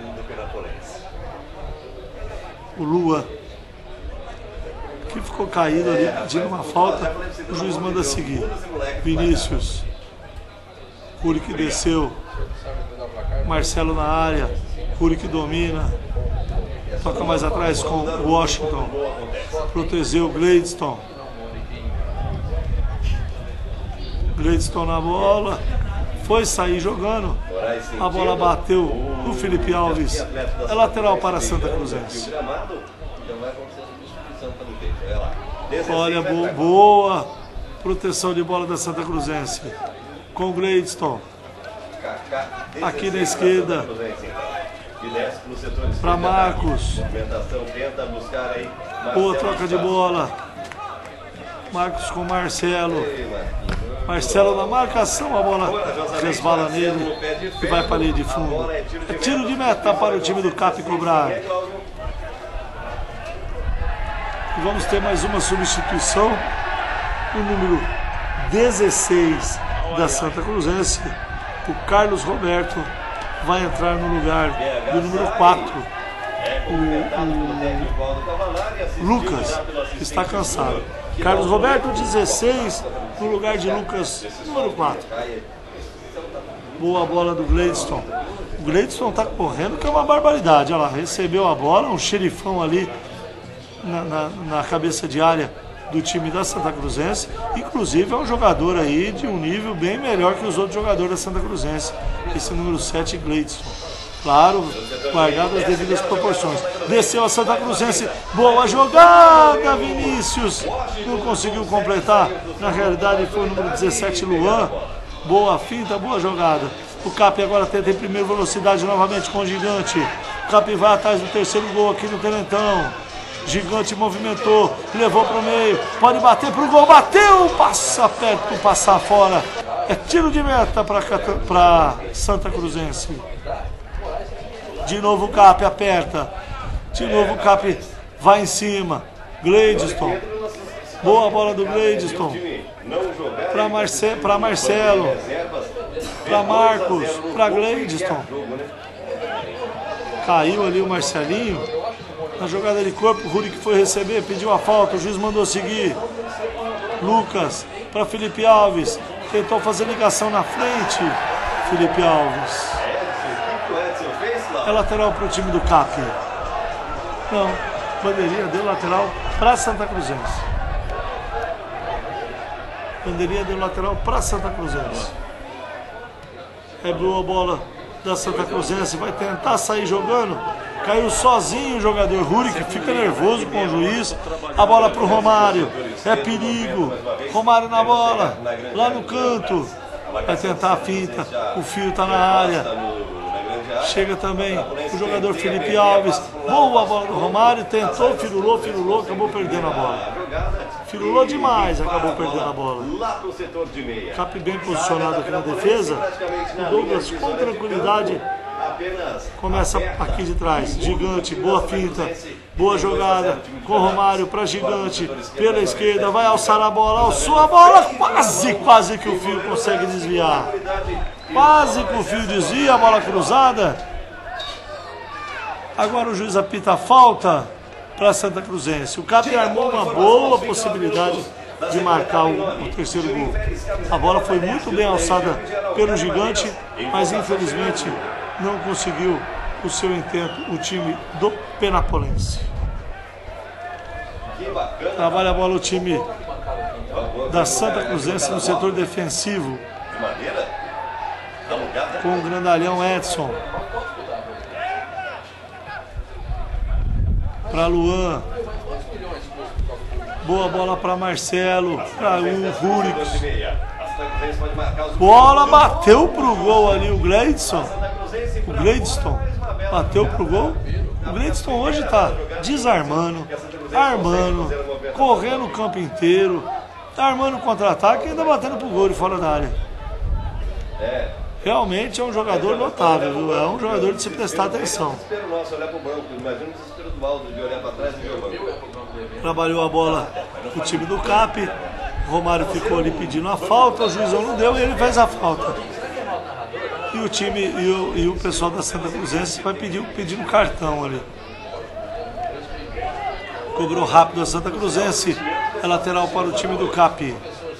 O Lua, que ficou caído ali pedindo uma falta. O juiz manda seguir. Vinícius. Rurik desceu. Marcelo na área. Rurik domina. Toca mais atrás com o Washington. Protegeu o Gladstone. Gladstone na bola. Foi sair jogando. A bola bateu no Felipe Alves. É lateral para Santa Cruzense. Olha, boa proteção de bola da Santa Cruzense. Com o Gladstone. Aqui na esquerda. Para Marcos. Boa troca de bola. Marcos com Marcelo. Marcelo na marcação, a bola resbala nele e vai para a linha de fundo. É tiro de meta para o time do Cap cobrar. E vamos ter mais uma substituição. O número 16 da Santa Cruzense, o Carlos Roberto, vai entrar no lugar do número 4, o Lucas, que está cansado. Carlos Roberto, 16, no lugar de Lucas, número 4. Boa bola do Gladstone. O Gladstone está correndo, que é uma barbaridade. Olha lá, recebeu a bola, um xerifão ali na cabeça de área do time da Santa Cruzense. Inclusive é um jogador aí de um nível bem melhor que os outros jogadores da Santa Cruzense. Esse número 7, Gladstone. Claro, guardado as devidas proporções. Desceu a Santa Cruzense. Boa jogada, Vinícius. Não conseguiu completar. Na realidade foi o número 17, Luan. Boa finta, boa jogada. O Cap agora tenta em primeira velocidade novamente com o Gigante. O Cap vai atrás do terceiro gol aqui no Tenentão. Gigante movimentou, levou para o meio, pode bater para o gol, bateu, passa perto, passar fora. É tiro de meta para Santa Cruzense. De novo o Cap aperta, de novo o Cap vai em cima. Gladstone, boa bola do Gladstone. Para Marcelo, para Marcos, para Gladstone. Caiu ali o Marcelinho. Na jogada de corpo, o Rurik foi receber, pediu a falta, o juiz mandou seguir. Lucas para Felipe Alves, tentou fazer ligação na frente. Felipe Alves. É lateral para o time do Cap. Não, bandeirinha deu lateral para Santa Cruzense. Bandeirinha deu lateral para Santa Cruzense. É boa bola da Santa Cruzense, vai tentar sair jogando. Caiu sozinho o jogador Rurik, fica nervoso com o juiz. A bola para o Romário, é perigo. Romário na bola, lá no canto. Vai tentar a finta, o fio está na área. Chega também o jogador Felipe Alves. Boa bola do Romário, tentou, firulou, acabou perdendo a bola. Firulou demais, acabou perdendo a bola. Cap bem posicionado aqui na defesa. O Douglas com tranquilidade começa aqui de trás. Gigante, boa finta, boa jogada com Romário para Gigante pela esquerda, vai alçar a bola, alçou a bola, quase que o fio consegue desviar. Quase que o fio desvia, a bola cruzada. Agora o juiz apita a falta para Santa Cruzense. O Cap armou uma boa possibilidade de marcar o terceiro gol. A bola foi muito bem alçada pelo Gigante, mas infelizmente não conseguiu o seu intento o time do Penapolense. Trabalha a bola o time da Santa Cruzense no setor defensivo, com o grandalhão Edson. Para Luan. Boa bola para Marcelo. Para o Rurik. Bola bateu pro gol ali o Gladstone. O Gladstone bateu pro gol. O Gladstone hoje está desarmando, armando, correndo o campo inteiro, tá armando contra-ataque e ainda batendo pro gol de fora da área. Realmente é um jogador notável, viu? É um jogador de se prestar atenção. Trabalhou a bola o time do Cap. Romário ficou ali pedindo a falta, o juizão não deu e ele fez a falta. E o time e o pessoal da Santa Cruzense vai pedindo cartão ali. Cobrou rápido a Santa Cruzense. É lateral para o time do Cap.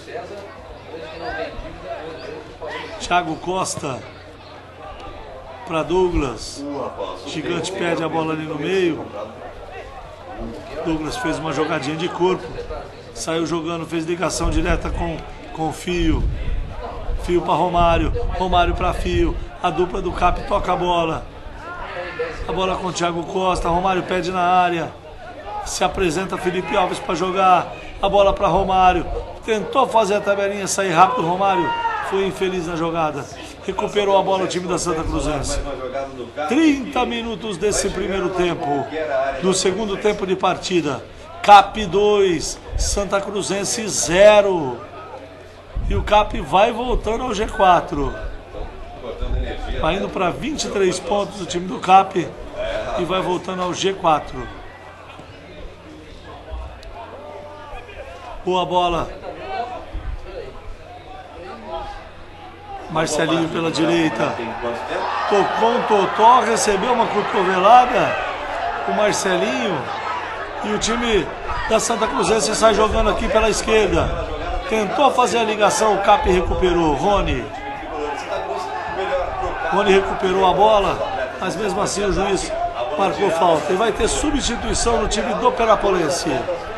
Thiago Costa para Douglas. Gigante perde a bola ali no meio. Douglas fez uma jogadinha de corpo. Saiu jogando, fez ligação direta com o Fio. Fio para Romário. Romário para Fio. A dupla do Cap toca a bola. A bola com o Thiago Costa. Romário pede na área. Se apresenta Felipe Alves para jogar. A bola para Romário. Tentou fazer a tabelinha, sair rápido. Romário foi infeliz na jogada. Recuperou a bola o time da Santa Cruzense. 30 minutos desse primeiro tempo. Do segundo tempo de partida. Cap 2, Santa Cruzense 0. E o Cap vai voltando ao G4. Vai indo para 23 pontos o time do Cap. E vai voltando ao G4. Boa bola. Marcelinho pela direita. Tocou um totó, recebeu uma cotovelada. O Marcelinho. E o time da Santa Cruzense sai jogando aqui pela esquerda. Tentou fazer a ligação, o Cap recuperou. Rony recuperou a bola, mas mesmo assim o juiz marcou falta. E vai ter substituição no time do Penapolense.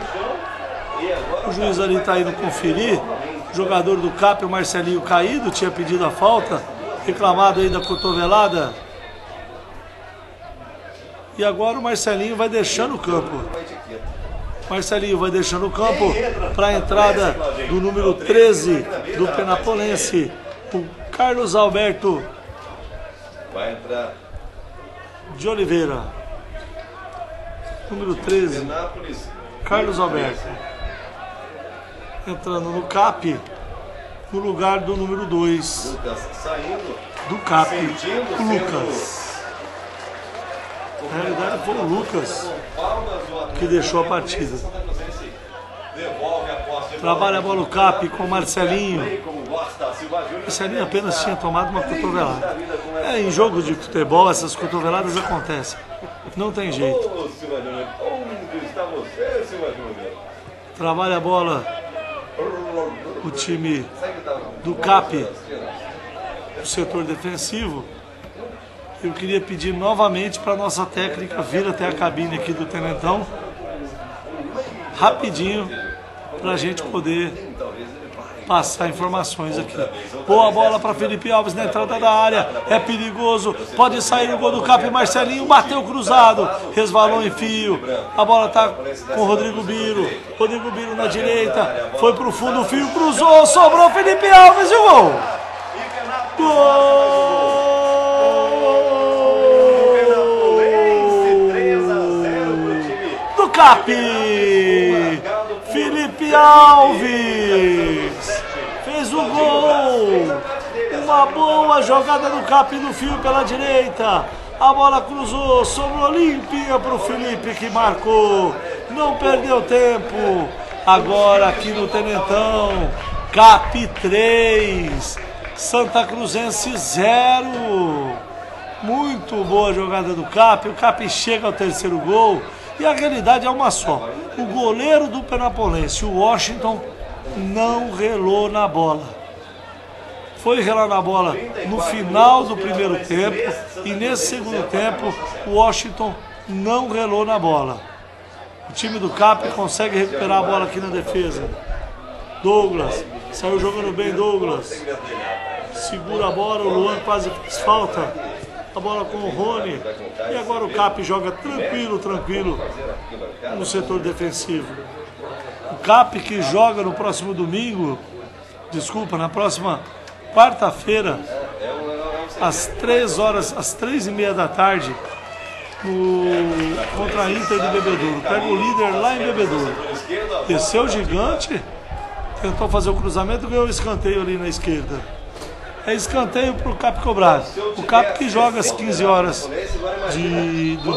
O juiz ali está indo conferir. O jogador do Cap, o Marcelinho, caído, tinha pedido a falta, reclamado aí da cotovelada. E agora o Marcelinho vai deixando o campo. Marcelinho vai deixando o campo para a entrada do número 13 do Penapolense, o Carlos Alberto de Oliveira. Número 13, Carlos Alberto. Entrando no Cap, no lugar do número 2 do Cap, o Lucas. Na realidade foi o Lucas que deixou a partida. Trabalha a bola o Cap com o Marcelinho. Marcelinho apenas tinha tomado uma cotovelada. Em jogo de futebol essas cotoveladas acontecem. Não tem jeito. Trabalha a bola o time do Cap, o setor defensivo. Eu queria pedir novamente para a nossa técnica vir até a cabine aqui do Tenentão, rapidinho, para a gente poder passar informações aqui. Boa bola para Felipe Alves na entrada da área, é perigoso, pode sair o gol do Cap. Marcelinho bateu cruzado, resvalou em fio, a bola está com o Rodrigo Biro. Rodrigo Biro na direita, foi para o fundo, o fio cruzou, sobrou Felipe Alves e o gol! Gol! Cap, Felipe Alves fez o gol. Uma boa jogada do Cap no fio pela direita. A bola cruzou, sobrou limpinha para o Felipe que marcou. Não perdeu tempo. Agora aqui no Tenentão, Cap 3, Santa Cruzense 0. Muito boa jogada do Cap. O Cap chega ao terceiro gol. E a realidade é uma só. O goleiro do Penapolense, o Washington, não relou na bola. Foi relar na bola no final do primeiro tempo. E nesse segundo tempo, o Washington não relou na bola. O time do Cap consegue recuperar a bola aqui na defesa. Douglas, saiu jogando bem Douglas. Segura a bola, o Luan quase fez falta. A bola com o Rony. E agora o Cap joga tranquilo no setor defensivo. O Cap que joga no próximo domingo, na próxima quarta-feira, às 3h30 da tarde, contra a Inter de Bebedouro. Pega o líder lá em Bebedouro. Desceu o gigante, tentou fazer o cruzamento, ganhou o escanteio ali na esquerda. É escanteio para o Cap cobrar. O Cap que joga às 15 horas do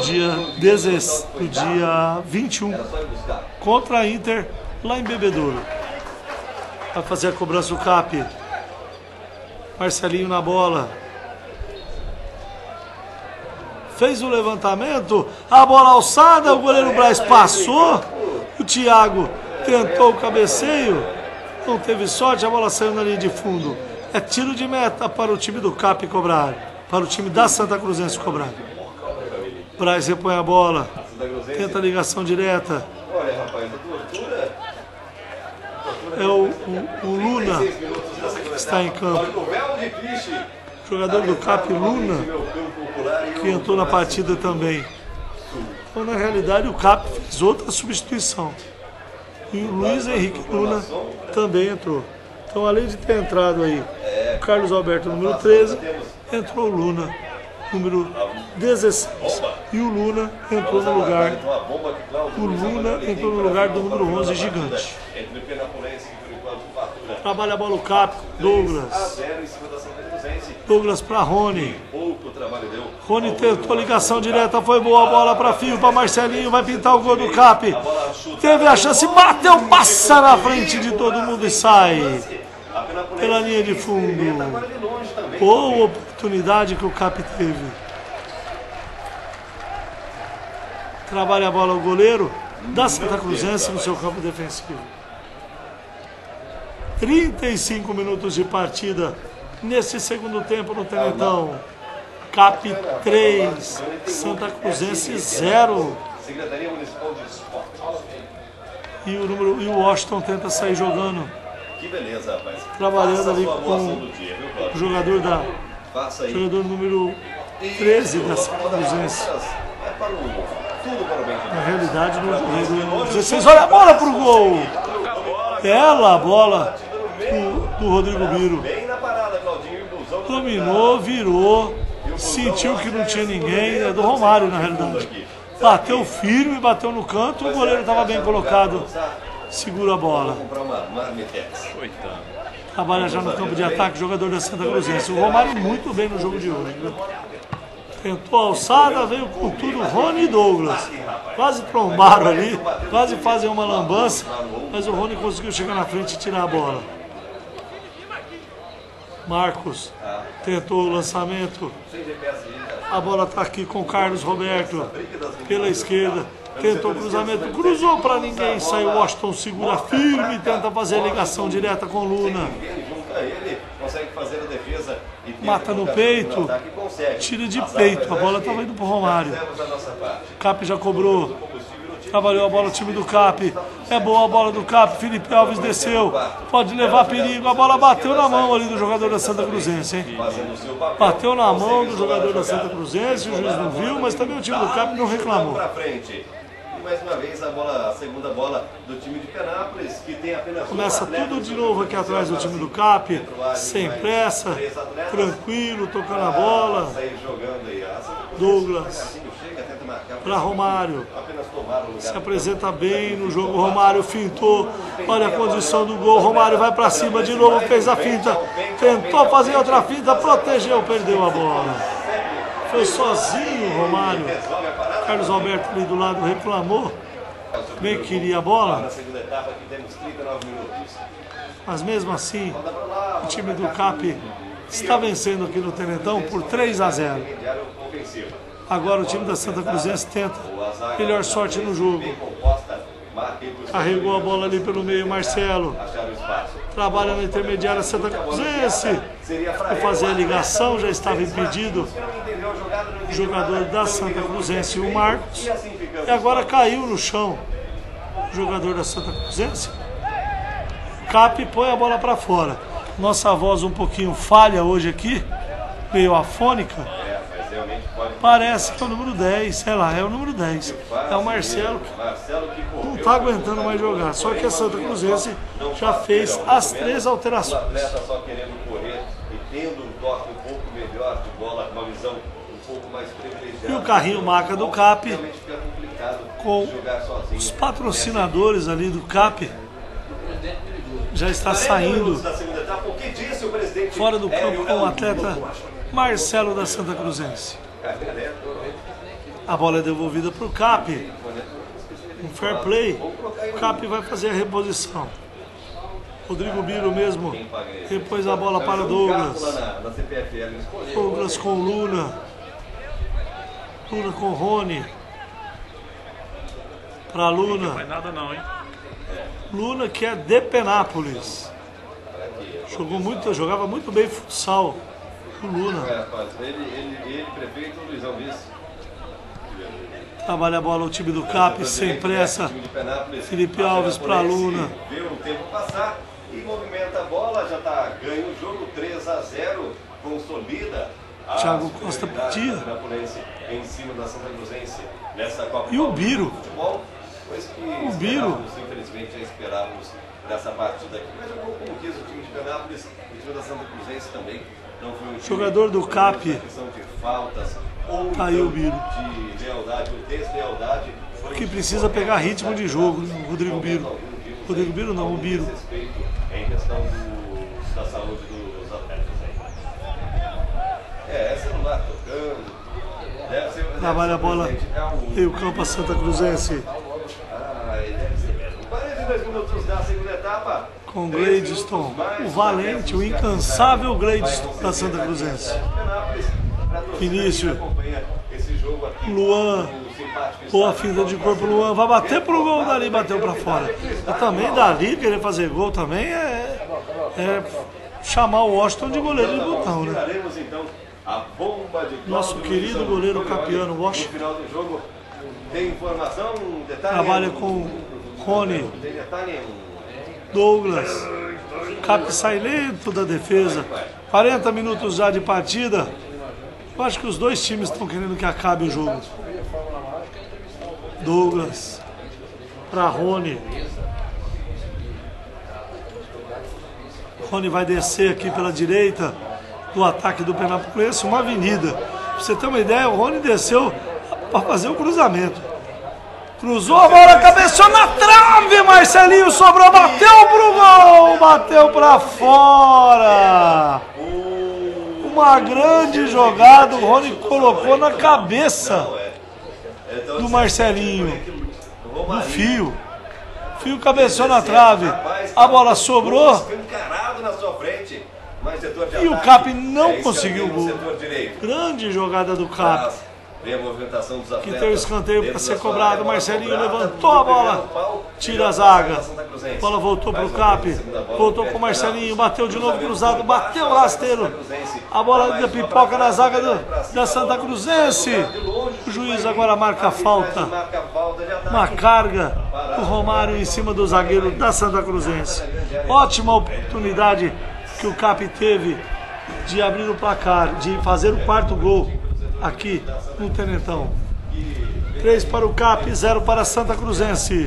dia 21 contra a Inter lá em Bebedouro. Vai fazer a cobrança o Cap. Marcelinho na bola. Fez o levantamento. A bola alçada. O goleiro Braz passou. O Thiago tentou o cabeceio. Não teve sorte. A bola saiu na linha de fundo. É tiro de meta para o time do Cap cobrar. Para o time da Santa Cruzense cobrar. Braz repõe a bola. Tenta a ligação direta. É o Luna que está em campo. O jogador do Cap, Luna, que entrou na partida também. Então, na realidade, o Cap fez outra substituição. E o Luiz Henrique Luna também entrou. Então, além de ter entrado aí o Carlos Alberto, número 13, entrou o Luna, número 16. E o Luna entrou no lugar. O Luna entrou no lugar do número 11, Gigante. Trabalha a bola o Cap, Douglas. Douglas para Rony. trabalho deu. Rony tentou ligação direta, foi boa a bola para Fio, para Marcelinho, vai pintar o gol do Cap. Teve a chance, bateu, passa na frente de todo mundo e sai pela linha de fundo. Boa oportunidade que o Cap teve. Trabalha a bola o goleiro da Santa Cruzense no seu campo defensivo. 35 minutos de partida nesse segundo tempo no Tenentão. Cap 3, Santa Cruzense 0. Secretaria Municipal de Esporte. E o Washington tenta sair jogando. Que beleza, rapaz. Trabalhando ali com o jogador número 13 da Santa Cruzense. É para tudo para o bem. Na realidade, no 16, olha a bola pro gol. Bela bola do Rodrigo Biro. Bem na parada, Claudinho. Dominou, virou, sentiu que não tinha ninguém. É do Romário, na realidade. Bateu firme, bateu no canto. O goleiro estava bem colocado. Segura a bola. Trabalha já no campo de ataque, jogador da Santa Cruzense. O Romário muito bem no jogo de hoje. Tentou a alçada, veio com tudo. Rony e Douglas quase trombaram ali, quase fazem uma lambança, mas o Rony conseguiu chegar na frente e tirar a bola. Marcos tentou o lançamento. A bola está aqui com o Carlos Roberto pela esquerda. Tentou o cruzamento, cruzou para ninguém. Saiu Washington, segura firme, tenta fazer a ligação direta com Luna. Mata no peito, tira de peito. A bola estava indo para o Romário. Cap já cobrou. Trabalhou a bola o time do Cap. É boa a bola do Cap. Felipe Alves desceu. Pode levar perigo. A bola bateu na mão ali do jogador da Santa Cruzense, hein? Bateu na mão do jogador da Santa Cruzense. O juiz não viu, mas também o time do Cap não reclamou. Mais uma vez a segunda bola do time de Penápolis, que tem apenas começa tudo de novo aqui atrás do time do Cap, sem pressa, tranquilo, tocando a bola. Douglas para Romário, se apresenta bem no jogo. Romário fintou, olha a condição do gol. Romário vai para cima de novo, fez a finta, tentou fazer outra finta, protegeu, perdeu a bola. Foi sozinho o Romário. Carlos Alberto ali do lado reclamou, bem que queria a bola, mas mesmo assim o time do Cap está vencendo aqui no Tenentão por 3-0. Agora o time da Santa Cruzense tenta melhor sorte no jogo. Carregou a bola ali pelo meio, Marcelo. Trabalha na intermediária Santa Cruzense. Foi fazer a ligação, já estava impedido o jogador da Santa Cruzense, o Marcos. E agora caiu no chão o jogador da Santa Cruzense. Cap põe a bola para fora. Nossa voz um pouquinho falha hoje aqui, meio afônica. Parece que é o número 10, sei lá, é o número 10. É o Marcelo que não está aguentando mais jogar. Só que a Santa Cruzense já fez as 3 alterações. Só querendo correr e tendo um toque um pouco melhor de bola, uma visão um pouco mais privilegiada. E o carrinho maca do Cap, com os patrocinadores ali do Cap, já está saindo fora do campo com o atleta Marcelo da Santa Cruzense. A bola é devolvida para o Cap. Um fair play. O Cap vai fazer a reposição. Rodrigo Biro mesmo repôs a bola para Douglas. Douglas com Luna. Luna com Rony. Para Luna. Não vai nada não, hein? Luna, que é de Penápolis. Jogava muito bem futsal. O Luna. Ele, prefeito Luizão Vice. Trabalha a bola o time do Cap, sem pressa. Felipe Alves para Luna. Vê o tempo passar e movimenta a bola, já está ganho o jogo 3-0, consolida. Thiago Costa pedia. Em cima da Santa Cruzense nessa Copa. E o Biro. O Biro. Infelizmente já esperávamos dessa partida aqui. Mas jogou como quis o time de Penápolis, o time da Santa Cruzense também. Não foi um jogador do Cap. Tá aí o Biro. De lealdade ou deslealdade. Que precisa pegar ritmo de jogo, o Rodrigo Biro. Rodrigo Biro não, o Biro. Em questão da saúde dos atletas aí. celular tocando. Trabalha a bola e o campo a Santa Cruzense. Deve ser mesmo. 42 minutos da segunda etapa. Com Gladstone, o valente, o incansável Gladstone da Santa Cruzense. Início. Luan, boa finta de corpo, Luan vai bater pro gol, dali bateu pra fora. E também dali querer fazer gol também é chamar o Washington de goleiro de botão, né? Nosso querido goleiro Capiano Washington. Trabalha com Rony, Douglas. Cap sai lento da defesa. 40 minutos já de partida. Eu acho que os dois times estão querendo que acabe o jogo. Douglas para Rony. Rony vai descer aqui pela direita do ataque do Penapolense, uma avenida. Pra você ter uma ideia, o Rony desceu para fazer o cruzamento. Cruzou a bola, cabeceou na trave, Marcelinho sobrou, bateu pro gol, bateu para fora. Uma grande jogada, o Rony colocou na cabeça do Marcelinho, do Fio. Fio cabeceou na trave, a bola sobrou e o Cap não conseguiu o gol. Grande jogada do Cap. Que tem o escanteio para ser cobrado. Marcelinho levantou a bola, tira a zaga. A bola voltou para o Cap, voltou para o Marcelinho, bateu de novo cruzado, bateu o rasteiro. A bola ainda pipoca na zaga da Santa Cruzense. O juiz agora marca a falta. Uma carga do Romário em cima do zagueiro da Santa Cruzense. Ótima oportunidade que o Cap teve de abrir o placar, de fazer o quarto gol aqui no Tenentão. 3 para o Cap, 0 para a Santa Cruzense.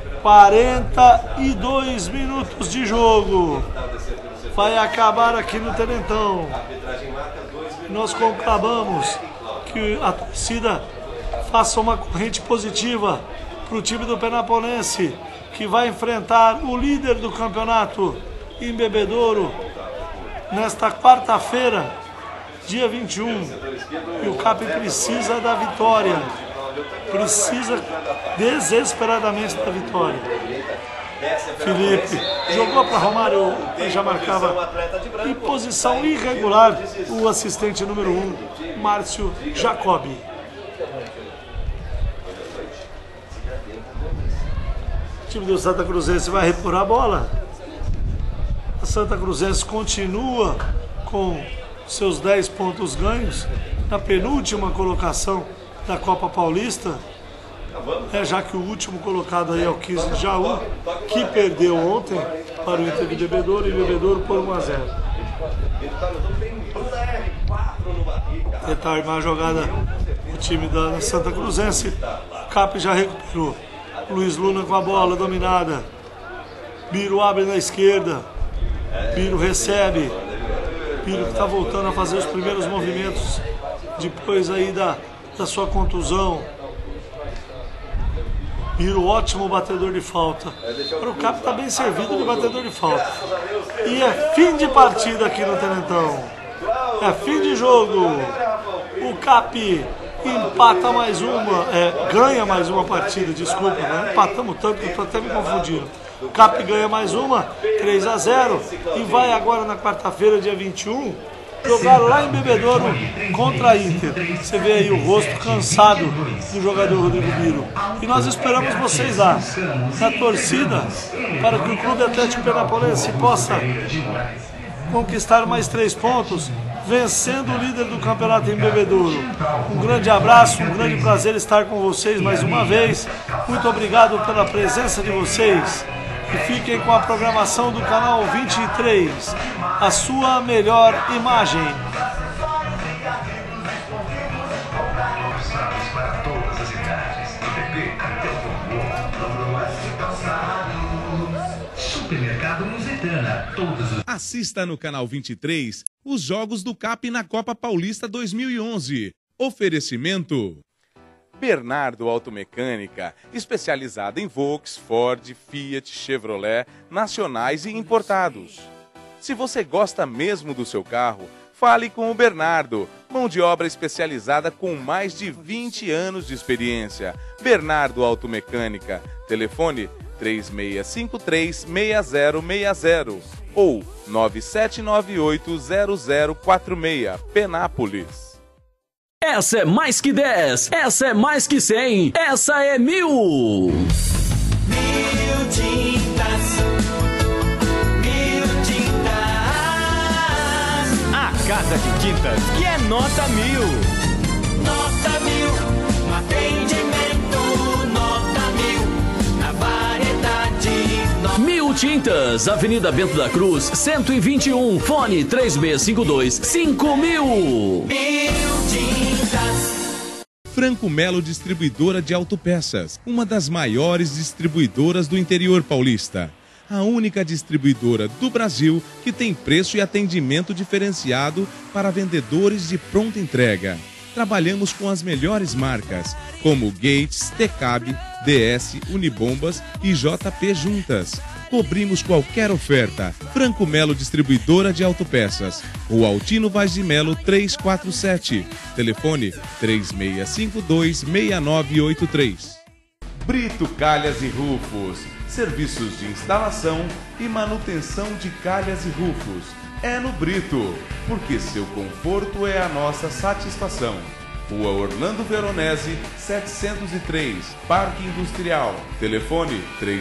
42 minutos de jogo. Vai acabar aqui no Tenentão. Nós conclamamos que a torcida faça uma corrente positiva para o time do Penapolense, que vai enfrentar o líder do campeonato em Bebedouro nesta quarta-feira, dia 21, e o Cap precisa da vitória, precisa desesperadamente da vitória. Felipe jogou para Romário, já marcava em posição irregular o assistente número 1, Márcio Jacobi. O time do Santa Cruzense vai repor a bola. A Santa Cruzense continua com seus 10 pontos ganhos na penúltima colocação da Copa Paulista, já que o último colocado aí é o 15 de Jaú, que perdeu ontem para o Inter de Bebedouro, e Bebedouro por 1-0. Tentar armar a jogada o time da Santa Cruzense. O Cap já recuperou. Luiz Luna com a bola dominada. Biro abre na esquerda. Biro recebe. Biro que está voltando a fazer os primeiros movimentos depois aí da sua contusão. Biro, ótimo batedor de falta. Agora o Cap está bem servido de batedor de falta. E é fim de partida aqui no Tenentão. É fim de jogo. O Cap empata mais uma, ganha mais uma partida, desculpa, né? Empatamos tanto que eu estou até me confundindo. O Cap ganha mais uma, 3-0, e vai agora na quarta-feira, dia 21, jogar lá em Bebedouro contra a Inter. Você vê aí o rosto cansado do jogador Rodrigo Biro. E nós esperamos vocês lá, na torcida, para que o Clube Atlético Penapolense possa conquistar mais 3 pontos, vencendo o líder do campeonato em Bebedouro. Um grande abraço, um grande prazer estar com vocês mais uma vez. Muito obrigado pela presença de vocês. E fiquem com a programação do canal 23, a sua melhor imagem. Assista no canal 23 os jogos do Cap na Copa Paulista 2011. Oferecimento Bernardo Automecânica, especializada em Volks, Ford, Fiat, Chevrolet, nacionais e importados. Se você gosta mesmo do seu carro, fale com o Bernardo. Mão de obra especializada com mais de 20 anos de experiência. Bernardo Automecânica. Telefone 3653-6060 ou 9798-0046, Penápolis. Essa é mais que 10, essa é mais que 100, essa é 1000. 1000 tintas, 1000 tintas. A Casa de Tintas, que é nota 1000. Nota 1000, no atendimento, nota 1000, na variedade. 1000 Tintas, Avenida Bento da Cruz, 121, fone 3652-5000. 1000 tintas. Franco Melo Distribuidora de Autopeças, uma das maiores distribuidoras do interior paulista. A única distribuidora do Brasil que tem preço e atendimento diferenciado para vendedores de pronta entrega. Trabalhamos com as melhores marcas, como Gates, Tecab, DS, Unibombas e JP Juntas. Cobrimos qualquer oferta. Franco Melo Distribuidora de Autopeças. Rua Altino Vaz de Melo 347. Telefone 3652-6983. Brito Calhas e Rufos. Serviços de instalação e manutenção de calhas e rufos. É no Brito, porque seu conforto é a nossa satisfação. Rua Orlando Veronese, 703, Parque Industrial. Telefone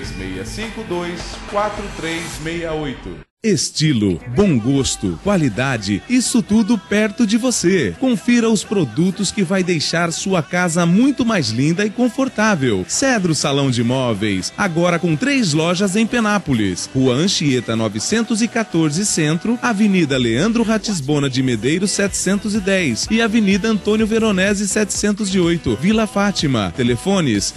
3652-4368. Estilo, bom gosto, qualidade, isso tudo perto de você. Confira os produtos que vai deixar sua casa muito mais linda e confortável. Cedro Salão de Móveis, agora com 3 lojas em Penápolis. Rua Anchieta 914 Centro, Avenida Leandro Ratisbona de Medeiros 710 e Avenida Antônio Veronese 708, Vila Fátima. Telefones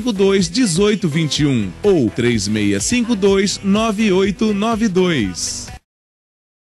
3652-1821 ou 3652-9892.